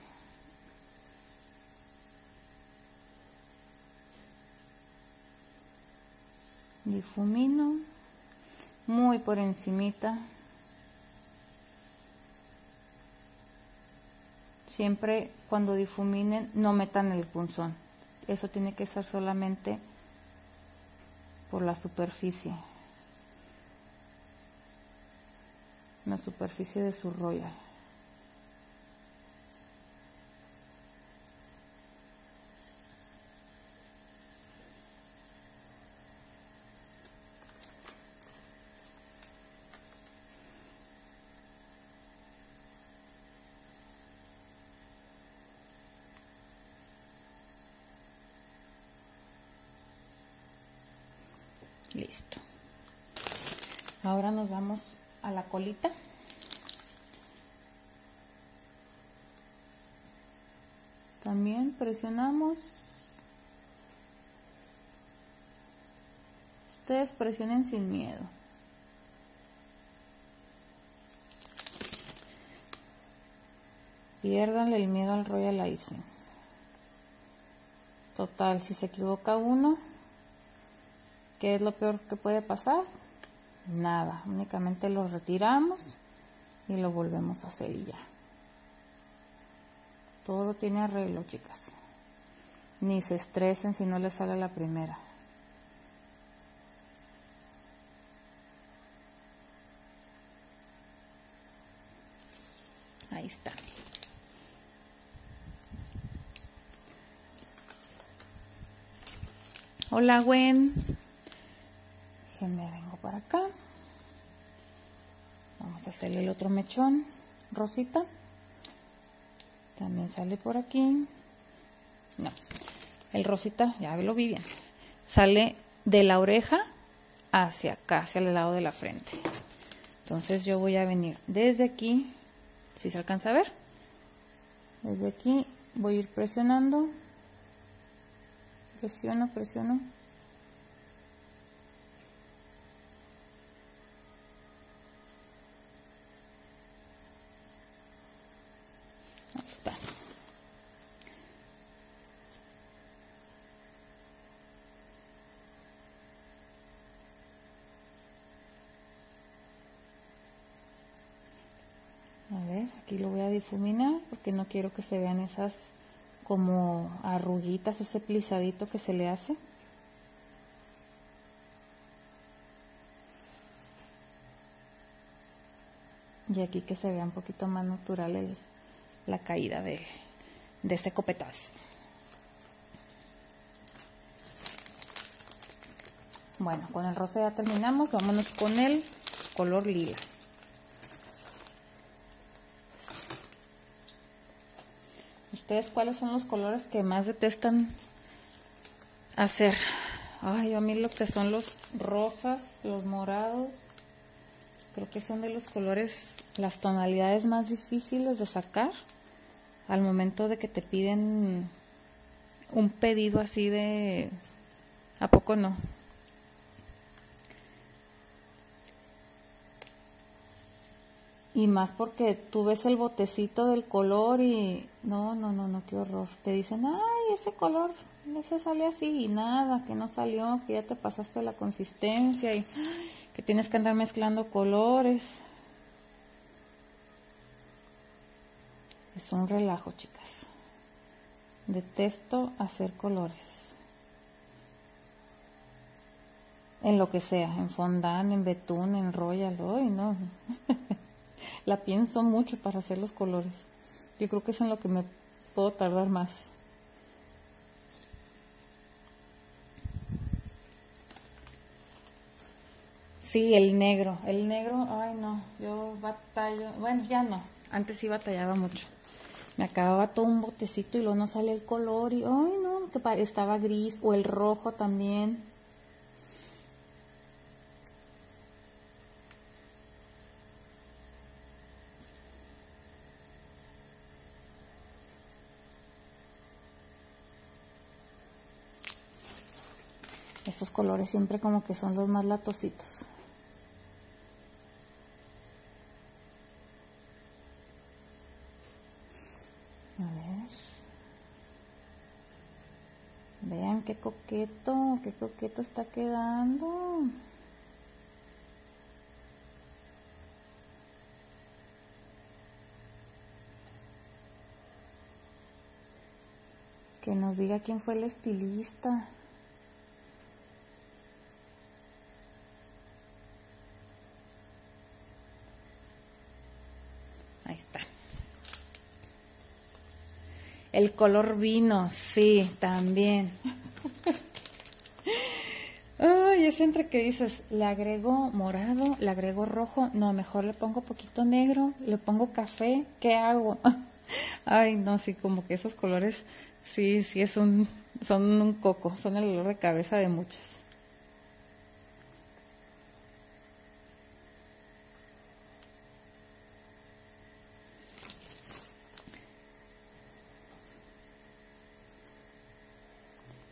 Difumino muy por encimita. Siempre cuando difuminen no metan el punzón. Eso tiene que ser solamente por la superficie. La superficie de su roya. Listo. Ahora nos vamos a la colita. También presionamos. Ustedes presionen sin miedo. Piérdanle el miedo al Royal Icing. Total, si se equivoca uno, ¿qué es lo peor que puede pasar? Nada, únicamente lo retiramos y lo volvemos a hacer y ya. Todo tiene arreglo, chicas. Ni se estresen si no les sale la primera. Ahí está. Hola, Gwen. Déjenme, vengo para acá. Vamos a hacerle el otro mechón, rosita. También sale por aquí. No, el rosita, ya lo vi bien. Sale de la oreja hacia acá, hacia el lado de la frente. Entonces yo voy a venir desde aquí, si se alcanza a ver. Desde aquí voy a ir presionando. Presiono, presiono. Ahí está. A ver, aquí lo voy a difuminar porque no quiero que se vean esas como arruguitas, ese plisadito que se le hace. Y aquí que se vea un poquito más natural la caída de ese copetazo. Bueno, con el rosa ya terminamos, vámonos con el color lila. ¿Ustedes cuáles son los colores que más detestan hacer? Ay, a mí lo que son los rosas, los morados, creo que son de los colores, las tonalidades más difíciles de sacar al momento de que te piden un pedido así de... ¿A poco no? Y más porque tú ves el botecito del color y no, qué horror. Te dicen, ay, ese color, ese sale así y nada, que no salió, que ya te pasaste la consistencia y que tienes que andar mezclando colores. Es un relajo, chicas. Detesto hacer colores. En lo que sea, en fondant, en betún, en royal, hoy no. La pienso mucho para hacer los colores. Yo creo que es en lo que me puedo tardar más. Sí, el negro, ay no, yo batallo, bueno, ya no, antes sí batallaba mucho. Me acababa todo un botecito y luego no sale el color y, ay no, que estaba gris, o el rojo también. Esos colores siempre como que son los más latositos. A ver. Vean qué coqueto está quedando. Que nos diga quién fue el estilista. Ahí está. El color vino, sí, también. Ay, es entre que dices, le agrego morado, le agrego rojo, no, mejor le pongo poquito negro, le pongo café, ¿qué hago? Ay, no, sí, como que esos colores, sí, son un coco, son el dolor de cabeza de muchas.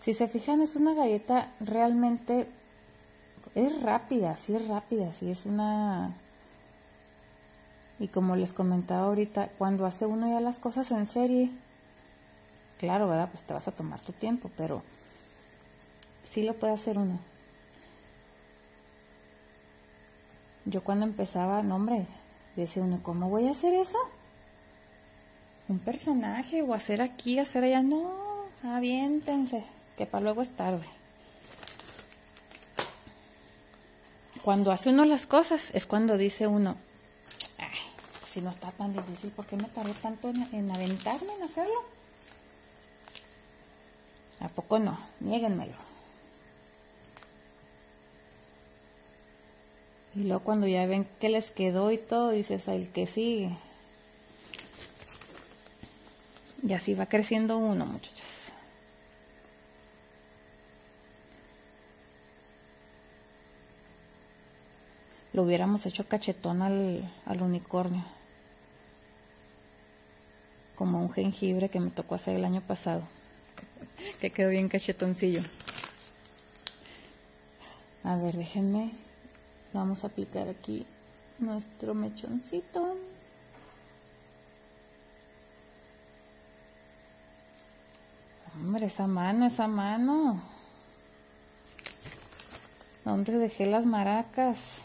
Si se fijan, es una galleta realmente, es rápida, sí es una... Y como les comentaba ahorita, cuando hace uno ya las cosas en serie, claro, ¿verdad? Pues te vas a tomar tu tiempo, pero sí lo puede hacer uno. Yo cuando empezaba, no hombre, decía uno, ¿cómo voy a hacer eso? Un personaje, o hacer aquí, hacer allá, no, aviéntense, que para luego es tarde. Cuando hace uno las cosas, es cuando dice uno, ay, si no está tan difícil, ¿por qué me tardé tanto en aventarme, en hacerlo? ¿A poco no? Niéguenmelo. Y luego cuando ya ven que les quedó y todo, dices, el que sigue. Y así va creciendo uno, muchachos. Lo hubiéramos hecho cachetón al unicornio. Como un jengibre que me tocó hacer el año pasado. Que quedó bien cachetoncillo. A ver, déjenme. Vamos a aplicar aquí nuestro mechoncito. Hombre, esa mano. ¿Dónde dejé las maracas?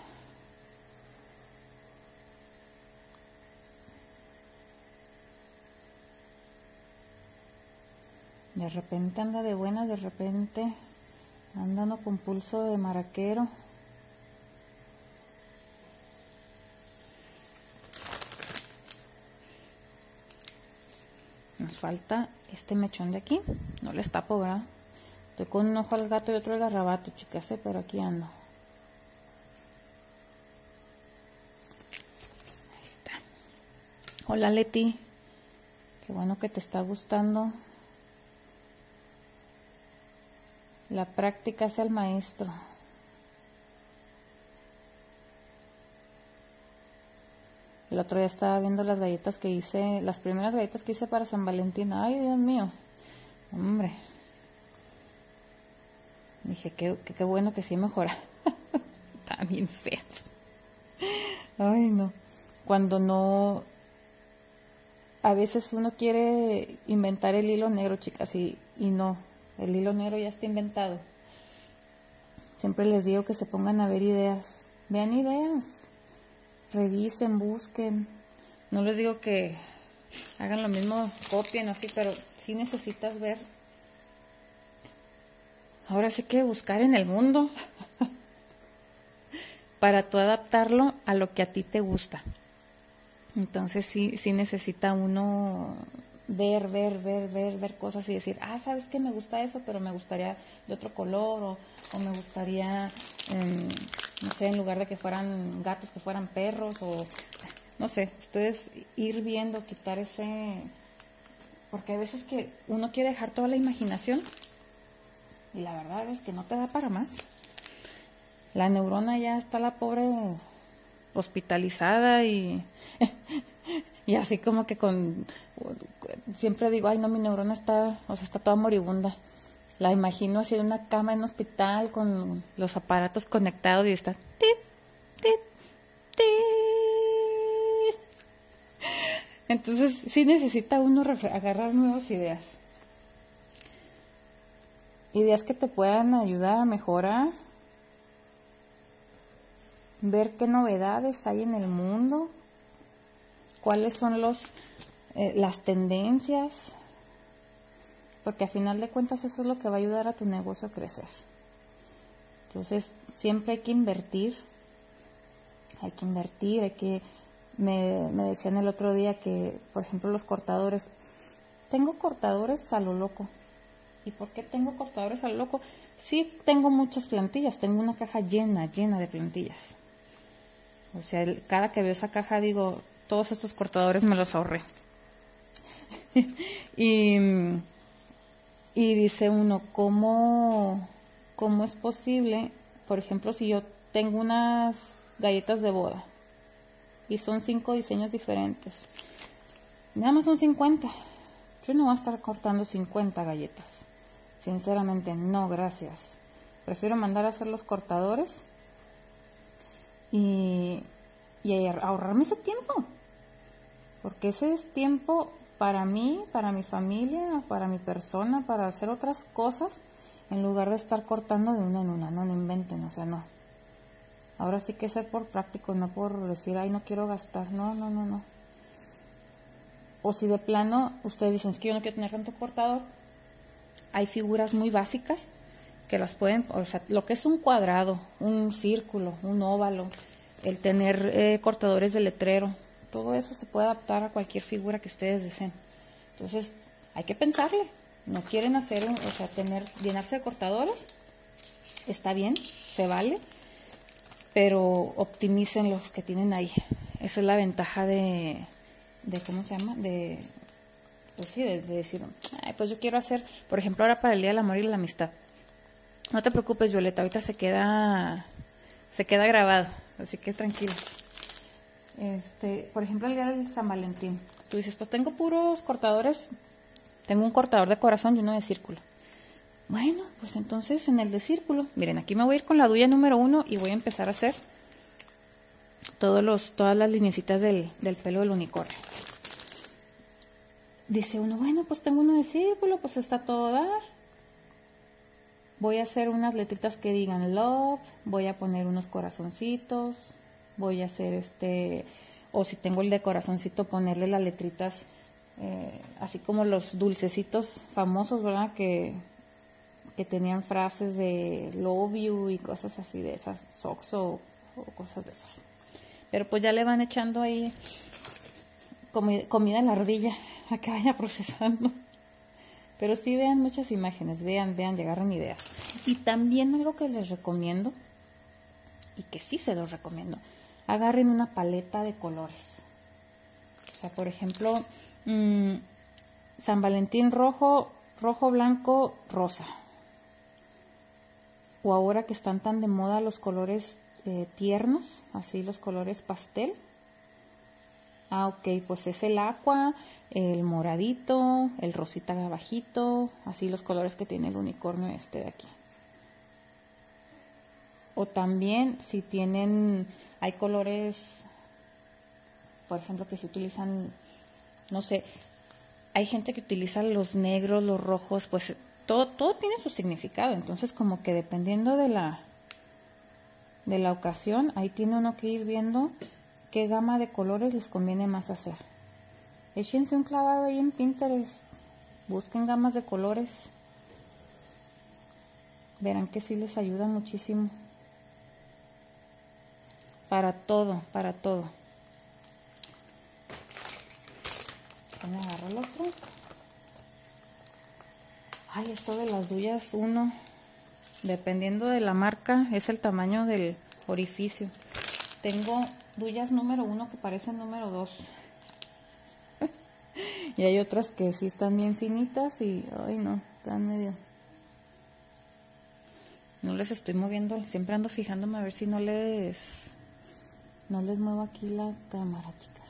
De repente anda de buena, de repente andando con pulso de maraquero. Nos falta este mechón de aquí. No les tapo, ¿verdad? Estoy con un ojo al gato y otro al garrabato, chicas, pero aquí ando. Ahí está. Hola, Leti. Qué bueno que te está gustando. La práctica hace al maestro. El otro día estaba viendo las galletas que hice, las primeras galletas que hice para San Valentín. Ay, Dios mío. Hombre. Dije, qué bueno que sí mejora. Estaban bien feas. Ay, no. Cuando no... A veces uno quiere inventar el hilo negro, chicas, y no. El hilo negro ya está inventado. Siempre les digo que se pongan a ver ideas. Vean ideas. Revisen, busquen. No les digo que hagan lo mismo, copien así, pero sí necesitas ver. Ahora sí que buscar en el mundo para tú adaptarlo a lo que a ti te gusta. Entonces sí necesita uno ver cosas y decir, ¿sabes qué? Me gusta eso, pero me gustaría de otro color, o me gustaría, no sé, en lugar de que fueran gatos, que fueran perros, o no sé, ustedes ir viendo, quitar ese, porque hay veces que uno quiere dejar toda la imaginación y la verdad es que no te da para más. La neurona ya está la pobre hospitalizada y así como que siempre digo, ay no, mi neurona está toda moribunda. La imagino así en una cama en un hospital con los aparatos conectados y está tit, tit, tit. Entonces sí necesita uno agarrar nuevas ideas. Ideas que te puedan ayudar a mejorar. Ver qué novedades hay en el mundo. Cuáles son las tendencias. Porque a final de cuentas eso es lo que va a ayudar a tu negocio a crecer. Entonces siempre hay que invertir. Me decían el otro día que, por ejemplo, los cortadores. Tengo cortadores a lo loco. ¿Y por qué tengo cortadores a lo loco? Sí tengo muchas plantillas. Tengo una caja llena de plantillas. O sea, cada que veo esa caja digo, todos estos cortadores me los ahorré. y dice uno, ¿cómo es posible? Por ejemplo, si yo tengo unas galletas de boda y son 5 diseños diferentes, nada más son 50. Yo no voy a estar cortando 50 galletas. Sinceramente, no, gracias. Prefiero mandar a hacer los cortadores y ahorrarme ese tiempo. Porque ese es tiempo para mí, para mi familia, para mi persona, para hacer otras cosas, en lugar de estar cortando de una en una. No inventen, o sea, no. Ahora sí que ser por práctico, no por decir, ay, no quiero gastar. No, no, no, no. O si de plano ustedes dicen, es que yo no quiero tener tanto cortador, hay figuras muy básicas que las pueden, o sea, lo que es un cuadrado, un círculo, un óvalo, el tener cortadores de letrero, todo eso se puede adaptar a cualquier figura que ustedes deseen. Entonces, hay que pensarle. No quieren hacer, o sea, llenarse de cortadores, está bien, se vale, pero optimicen los que tienen ahí. Esa es la ventaja de ¿cómo se llama? Pues sí, de decir, ay, pues yo quiero hacer, por ejemplo, ahora para el Día del Amor y la Amistad. No te preocupes, Violeta, ahorita se queda grabado, así que tranquilos. Por ejemplo, el día del San Valentín. Tú dices, pues tengo puros cortadores, tengo un cortador de corazón y uno de círculo. Bueno, pues entonces en el de círculo, miren, aquí me voy a ir con la duya número 1 y voy a empezar a hacer todas las lineecitas del pelo del unicornio. Dice uno, bueno, pues tengo uno de círculo, pues está todo dar. Voy a hacer unas letritas que digan love, voy a poner unos corazoncitos, voy a hacer o si tengo el de corazoncito, ponerle las letritas, así como los dulcecitos famosos, ¿verdad? Que tenían frases de love you y cosas así de esas, socks o cosas de esas. Pero pues ya le van echando ahí comida a la ardilla a que vaya procesando. Pero sí vean muchas imágenes, vean, llegaron ideas. Y también algo que les recomiendo, y que sí se los recomiendo, agarren una paleta de colores. O sea, por ejemplo, San Valentín rojo, blanco, rosa. O ahora que están tan de moda los colores tiernos, así los colores pastel. Ok, pues es el aqua, el moradito, el rosita bajito, así los colores que tiene el unicornio de aquí. O también si hay colores, por ejemplo, que se utilizan, no sé, hay gente que utiliza los negros, los rojos, pues todo tiene su significado. Entonces como que dependiendo de la ocasión, ahí tiene uno que ir viendo qué gama de colores les conviene más hacer. Échense un clavado ahí en Pinterest, busquen gamas de colores, verán que sí les ayuda muchísimo. Para todo. Voy a agarrar el otro. Ay, esto de las duyas, dependiendo de la marca, es el tamaño del orificio. Tengo duyas número 1 que parecen número 2. Y hay otras que sí están bien finitas y, ay no, están medio... No les estoy moviendo, siempre ando fijándome a ver si no les muevo aquí la cámara, chicas.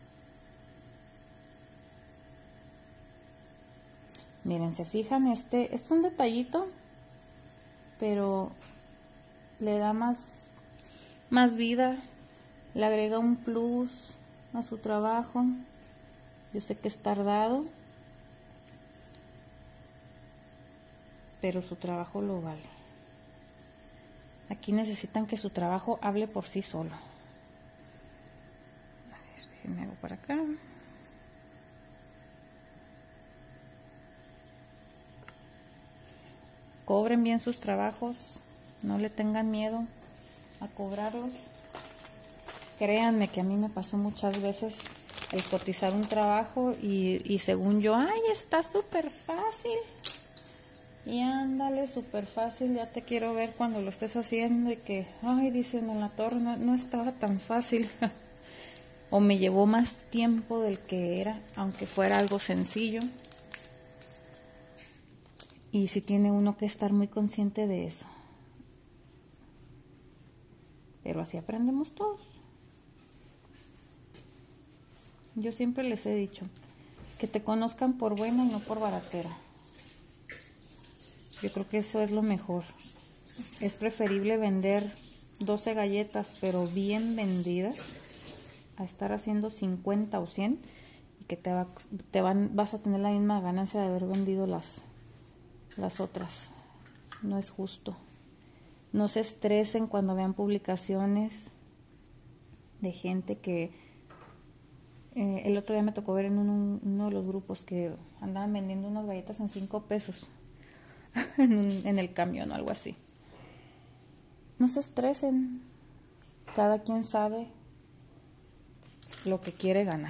Miren, se fijan, es un detallito, pero le da más vida, le agrega un plus a su trabajo. Yo sé que es tardado, pero su trabajo lo vale. Aquí necesitan que su trabajo hable por sí solo. A ver, déjenme hago para acá. Cobren bien sus trabajos, no le tengan miedo a cobrarlos. Créanme que a mí me pasó muchas veces el cotizar un trabajo y según yo, ay, está súper fácil. Y ándale, súper fácil, ya te quiero ver cuando lo estés haciendo y que, ay, dicen en la torre, no estaba tan fácil. O me llevó más tiempo del que era, aunque fuera algo sencillo. Y sí tiene uno que estar muy consciente de eso. Pero así aprendemos todos. Yo siempre les he dicho que te conozcan por buena y no por baratera. Yo creo que eso es lo mejor. Es preferible vender 12 galletas, pero bien vendidas, a estar haciendo 50 o 100 y que vas a tener la misma ganancia de haber vendido las otras. No es justo. No se estresen cuando vean publicaciones de gente que el otro día me tocó ver en uno de los grupos que andaban vendiendo unas galletas en 5 pesos en el camión o algo así. No se estresen, cada quien sabe lo que quiere ganar.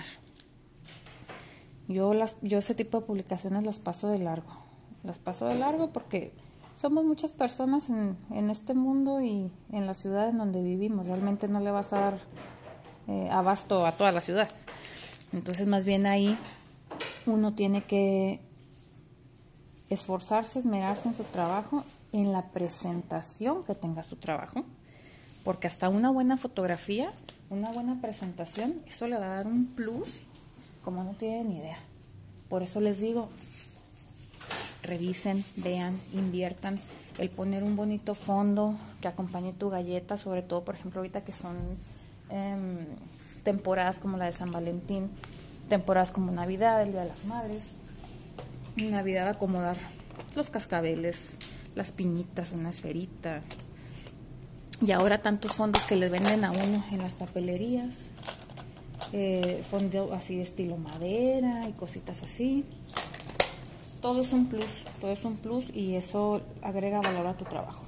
Yo ese tipo de publicaciones las paso de largo porque somos muchas personas en este mundo y en la ciudad en donde vivimos. Realmente no le vas a dar abasto a toda la ciudad. Entonces más bien ahí uno tiene que esforzarse, esmerarse en su trabajo, en la presentación que tenga su trabajo, porque hasta una buena fotografía, una buena presentación, eso le va a dar un plus como no tienen ni idea. Por eso les digo, revisen, vean, inviertan, el poner un bonito fondo que acompañe tu galleta, sobre todo por ejemplo ahorita que son temporadas como la de San Valentín, temporadas como Navidad, el Día de las Madres. Navidad, acomodar los cascabeles, las piñitas, una esferita. Y ahora tantos fondos que les venden a uno en las papelerías, fondo así de estilo madera y cositas así. Todo es un plus y eso agrega valor a tu trabajo.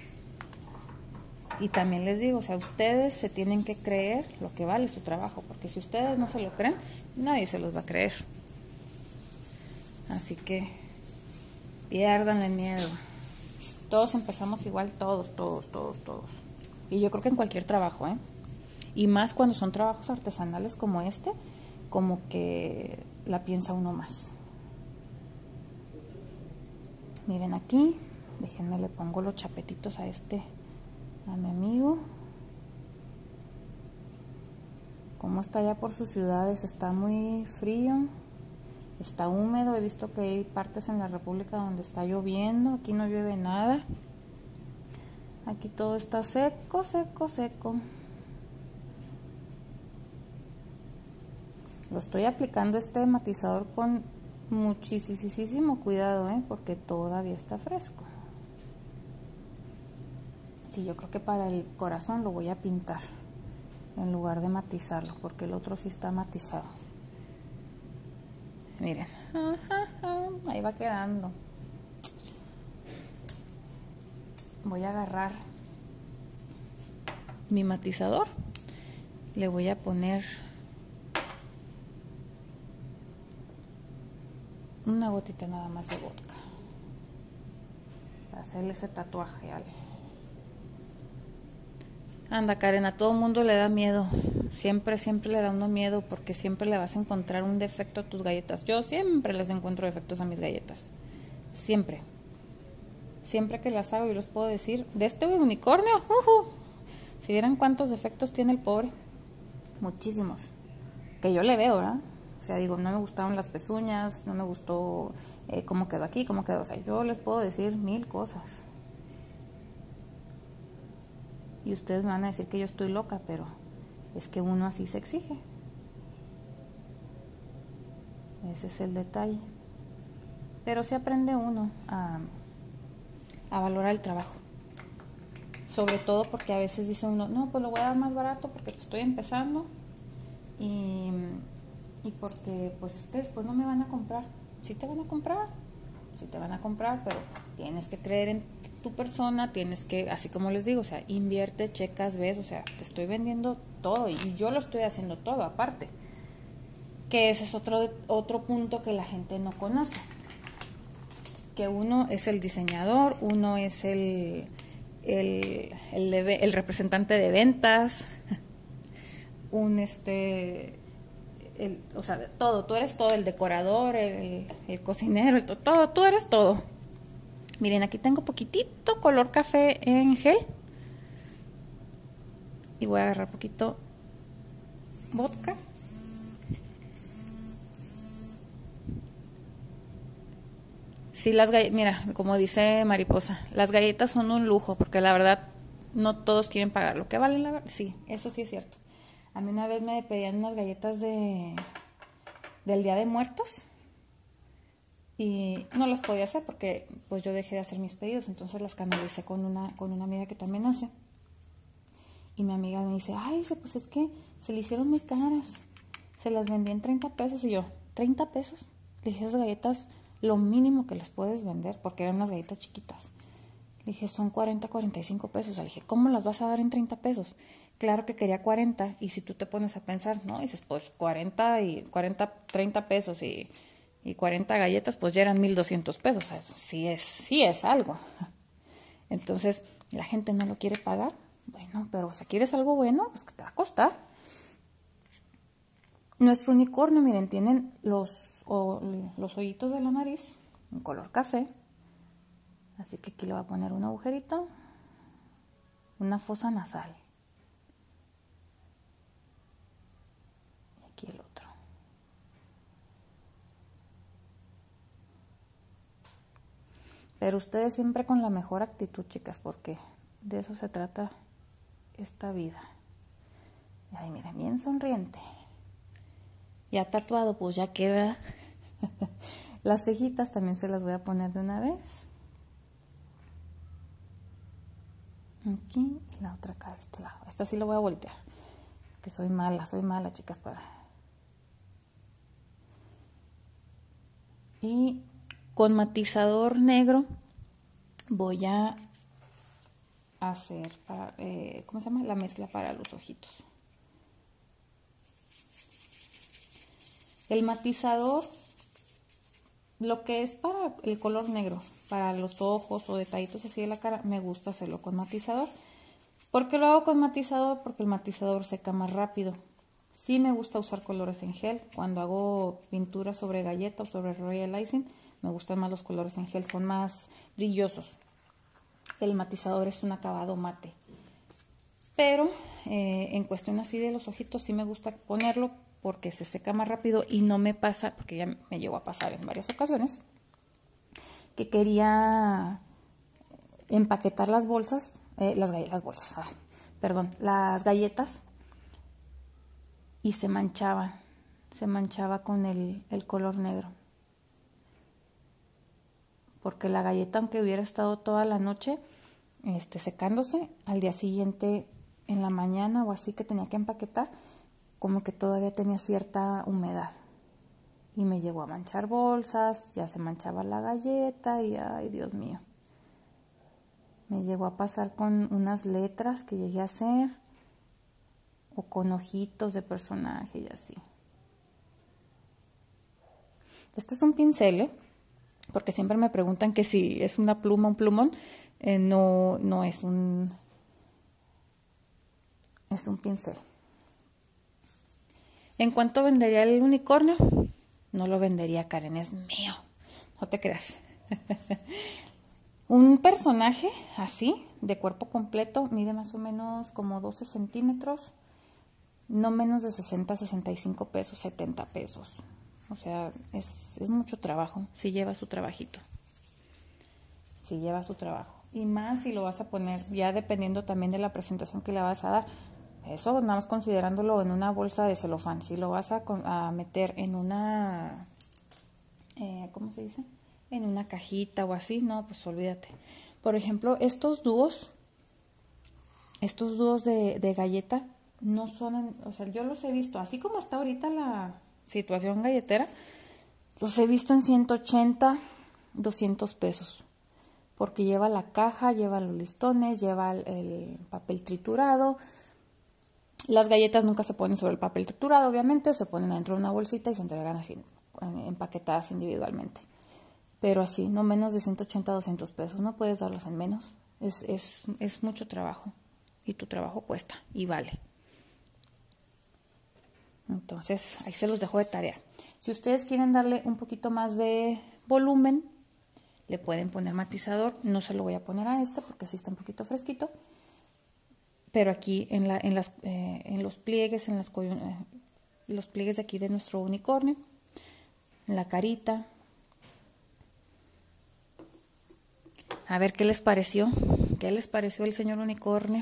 Y también les digo, o sea, ustedes se tienen que creer lo que vale su trabajo, porque si ustedes no se lo creen, nadie se los va a creer. Así que pierdan el miedo. Todos empezamos igual, todos. Y yo creo que en cualquier trabajo, y más cuando son trabajos artesanales como este, como que la piensa uno más. Miren aquí, déjenme le pongo los chapetitos a mi amigo. ¿Cómo está allá por sus ciudades? Está muy frío, está húmedo. He visto que hay partes en la República donde está lloviendo. Aquí no llueve nada. Aquí todo está seco. Lo estoy aplicando este matizador con muchísimo cuidado, porque todavía está fresco. Sí, yo creo que para el corazón lo voy a pintar en lugar de matizarlo, porque el otro sí está matizado. Miren, ahí va quedando. Voy a agarrar mi matizador, le voy a poner una gotita nada más de vodka para hacerle ese tatuaje al... Anda, Karen, a todo mundo le da miedo. Siempre le da uno miedo porque siempre le vas a encontrar un defecto a tus galletas. Yo siempre les encuentro defectos a mis galletas. Siempre que las hago, yo les puedo decir, de este unicornio, si vieran cuántos defectos tiene el pobre, muchísimos, que yo le veo, ¿verdad? O sea, digo, no me gustaron las pezuñas, no me gustó cómo quedó aquí, cómo quedó, o sea, yo les puedo decir 1000 cosas. Y ustedes me van a decir que yo estoy loca, pero es que uno así se exige. Ese es el detalle. Pero sí aprende uno a valorar el trabajo. Sobre todo porque a veces dice uno, no, pues lo voy a dar más barato porque estoy empezando y porque pues después no me van a comprar. Sí te van a comprar, pero tienes que creer en tu persona, tienes que, así como les digo, o sea, invierte, checas, ves, o sea, te estoy vendiendo todo y yo lo estoy haciendo todo aparte. Que ese es otro punto que la gente no conoce. Que uno es el diseñador, uno es el representante de ventas, o sea, todo, tú eres todo, el decorador, el cocinero, todo, tú eres todo. Miren, aquí tengo poquitito color café en gel y voy a agarrar poquito vodka. Sí, mira, como dice Mariposa, las galletas son un lujo, porque la verdad no todos quieren pagar lo que valen, la verdad. Sí, eso sí es cierto. A mí una vez me pedían unas galletas del Día de Muertos y no las podía hacer porque pues yo dejé de hacer mis pedidos, entonces las canalicé con una amiga que también hace. Y mi amiga me dice, ay, pues es que se le hicieron muy caras, se las vendí en 30 pesos. Y yo, ¿30 pesos? Le dije, esas galletas, lo mínimo que las puedes vender, porque eran unas galletas chiquitas. Le dije, son 45 pesos. Le dije, ¿cómo las vas a dar en 30 pesos? Claro que quería 40, y si tú te pones a pensar, ¿no? Dices, pues 30 pesos y 40 galletas, pues ya eran 1,200 pesos. O sea, sí es algo. Entonces, la gente no lo quiere pagar. Bueno, pero si quieres algo bueno, pues que te va a costar. Nuestro unicornio, miren, tienen los hoyitos de la nariz en color café. Así que aquí le voy a poner un agujerito, una fosa nasal. Y aquí el otro. Pero ustedes siempre con la mejor actitud, chicas, porque de eso se trata esta vida. Ay, miren, bien sonriente. Ya tatuado, pues ya queda. Las cejitas también se las voy a poner de una vez. Aquí y la otra acá de este lado. Esta sí la voy a voltear. Que soy mala, chicas, para. Y con matizador negro voy a hacer, ¿cómo se llama? La mezcla para los ojitos. El matizador, lo que es para el color negro, para los ojos o detallitos así de la cara, me gusta hacerlo con matizador. ¿Por qué lo hago con matizador? Porque el matizador seca más rápido. Sí me gusta usar colores en gel. Cuando hago pintura sobre galleta o sobre royal icing, me gustan más los colores en gel, son más brillosos. El matizador es un acabado mate. Pero en cuestión así de los ojitos sí me gusta ponerlo porque se seca más rápido y no me pasa, porque ya me llegó a pasar en varias ocasiones, que quería empaquetar las bolsas, las galletas, y se manchaba con el color negro. Porque la galleta, aunque hubiera estado toda la noche secándose, al día siguiente en la mañana o así que tenía que empaquetar, como que todavía tenía cierta humedad. Y me llegó a manchar bolsas, ya se manchaba la galleta y ay, Dios mío. Me llegó a pasar con unas letras que llegué a hacer o con ojitos de personaje y así. Este es un pincel, porque siempre me preguntan que si es una pluma, un plumón. No es un pincel. ¿En cuánto vendería el unicornio? No lo vendería, Karen, es mío. No te creas. Un personaje así, de cuerpo completo, mide más o menos como 12 centímetros, no menos de 60, 65 pesos, 70 pesos. O sea, es mucho trabajo, si lleva su trabajito. Si lleva su trabajo. Y más si lo vas a poner, ya dependiendo también de la presentación que le vas a dar. Eso nada más considerándolo en una bolsa de celofán. Si lo vas a meter en una, ¿cómo se dice? En una cajita o así, no, pues olvídate. Por ejemplo, estos dúos de galleta, no son, o sea, yo los he visto, así como está ahorita la situación galletera, los he visto en 180, 200 pesos. Porque lleva la caja, lleva los listones, lleva el papel triturado. Las galletas nunca se ponen sobre el papel triturado, obviamente, se ponen dentro de una bolsita y se entregan así, empaquetadas individualmente. Pero así, no menos de 180, 200 pesos, no puedes darlos en menos. Es mucho trabajo y tu trabajo cuesta y vale. Entonces, ahí se los dejo de tarea. Si ustedes quieren darle un poquito más de volumen, le pueden poner matizador. No se lo voy a poner a porque sí está un poquito fresquito. Pero aquí en los pliegues, los pliegues de aquí de nuestro unicornio, en la carita, A ver qué les pareció. ¿Qué les pareció el señor unicornio?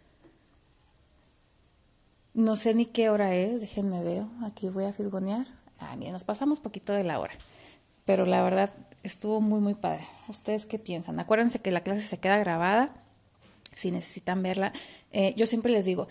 No sé ni qué hora es, déjenme ver. Aquí voy a fisgonear. Mira, nos pasamos poquito de la hora. Pero la verdad estuvo muy, muy padre. ¿Ustedes qué piensan? Acuérdense que la clase se queda grabada. Si necesitan verla. Yo siempre les digo,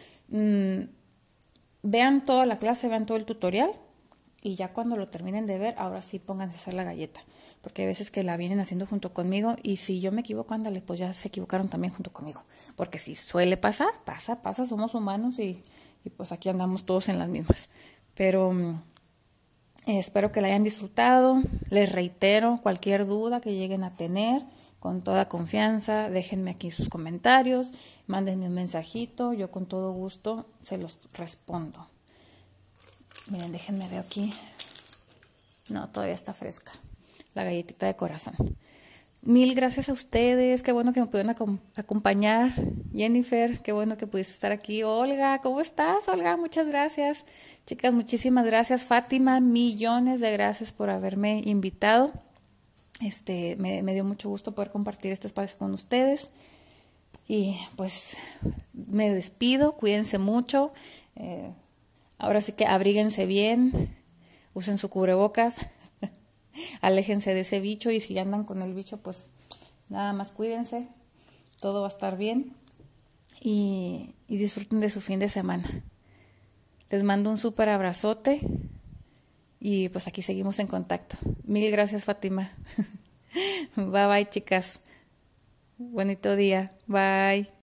vean toda la clase, vean todo el tutorial. Y ya cuando lo terminen de ver, ahora sí pónganse a hacer la galleta. Porque hay veces que la vienen haciendo junto conmigo. Y si yo me equivoco, ándale, pues ya se equivocaron también junto conmigo. Porque si suele pasar, pasa, somos humanos y pues aquí andamos todos en las mismas. Pero espero que la hayan disfrutado. Les reitero, cualquier duda que lleguen a tener, con toda confianza, déjenme aquí sus comentarios, mándenme un mensajito, yo con todo gusto se los respondo. Miren, déjenme ver aquí. No, todavía está fresca la galletita de corazón. Mil gracias a ustedes, qué bueno que me pudieron acompañar. Jennifer, qué bueno que pudiste estar aquí. Olga, ¿cómo estás, Olga? Muchas gracias. Chicas, muchísimas gracias. Fátima, millones de gracias por haberme invitado. Me dio mucho gusto poder compartir este espacio con ustedes. Y pues me despido, cuídense mucho. Ahora sí que abríguense bien, usen su cubrebocas. Aléjense de ese bicho y si andan con el bicho, pues nada más cuídense, todo va a estar bien y disfruten de su fin de semana. Les mando un súper abrazote y pues aquí seguimos en contacto. Mil gracias, Fátima. Bye bye, chicas. Bonito día. Bye.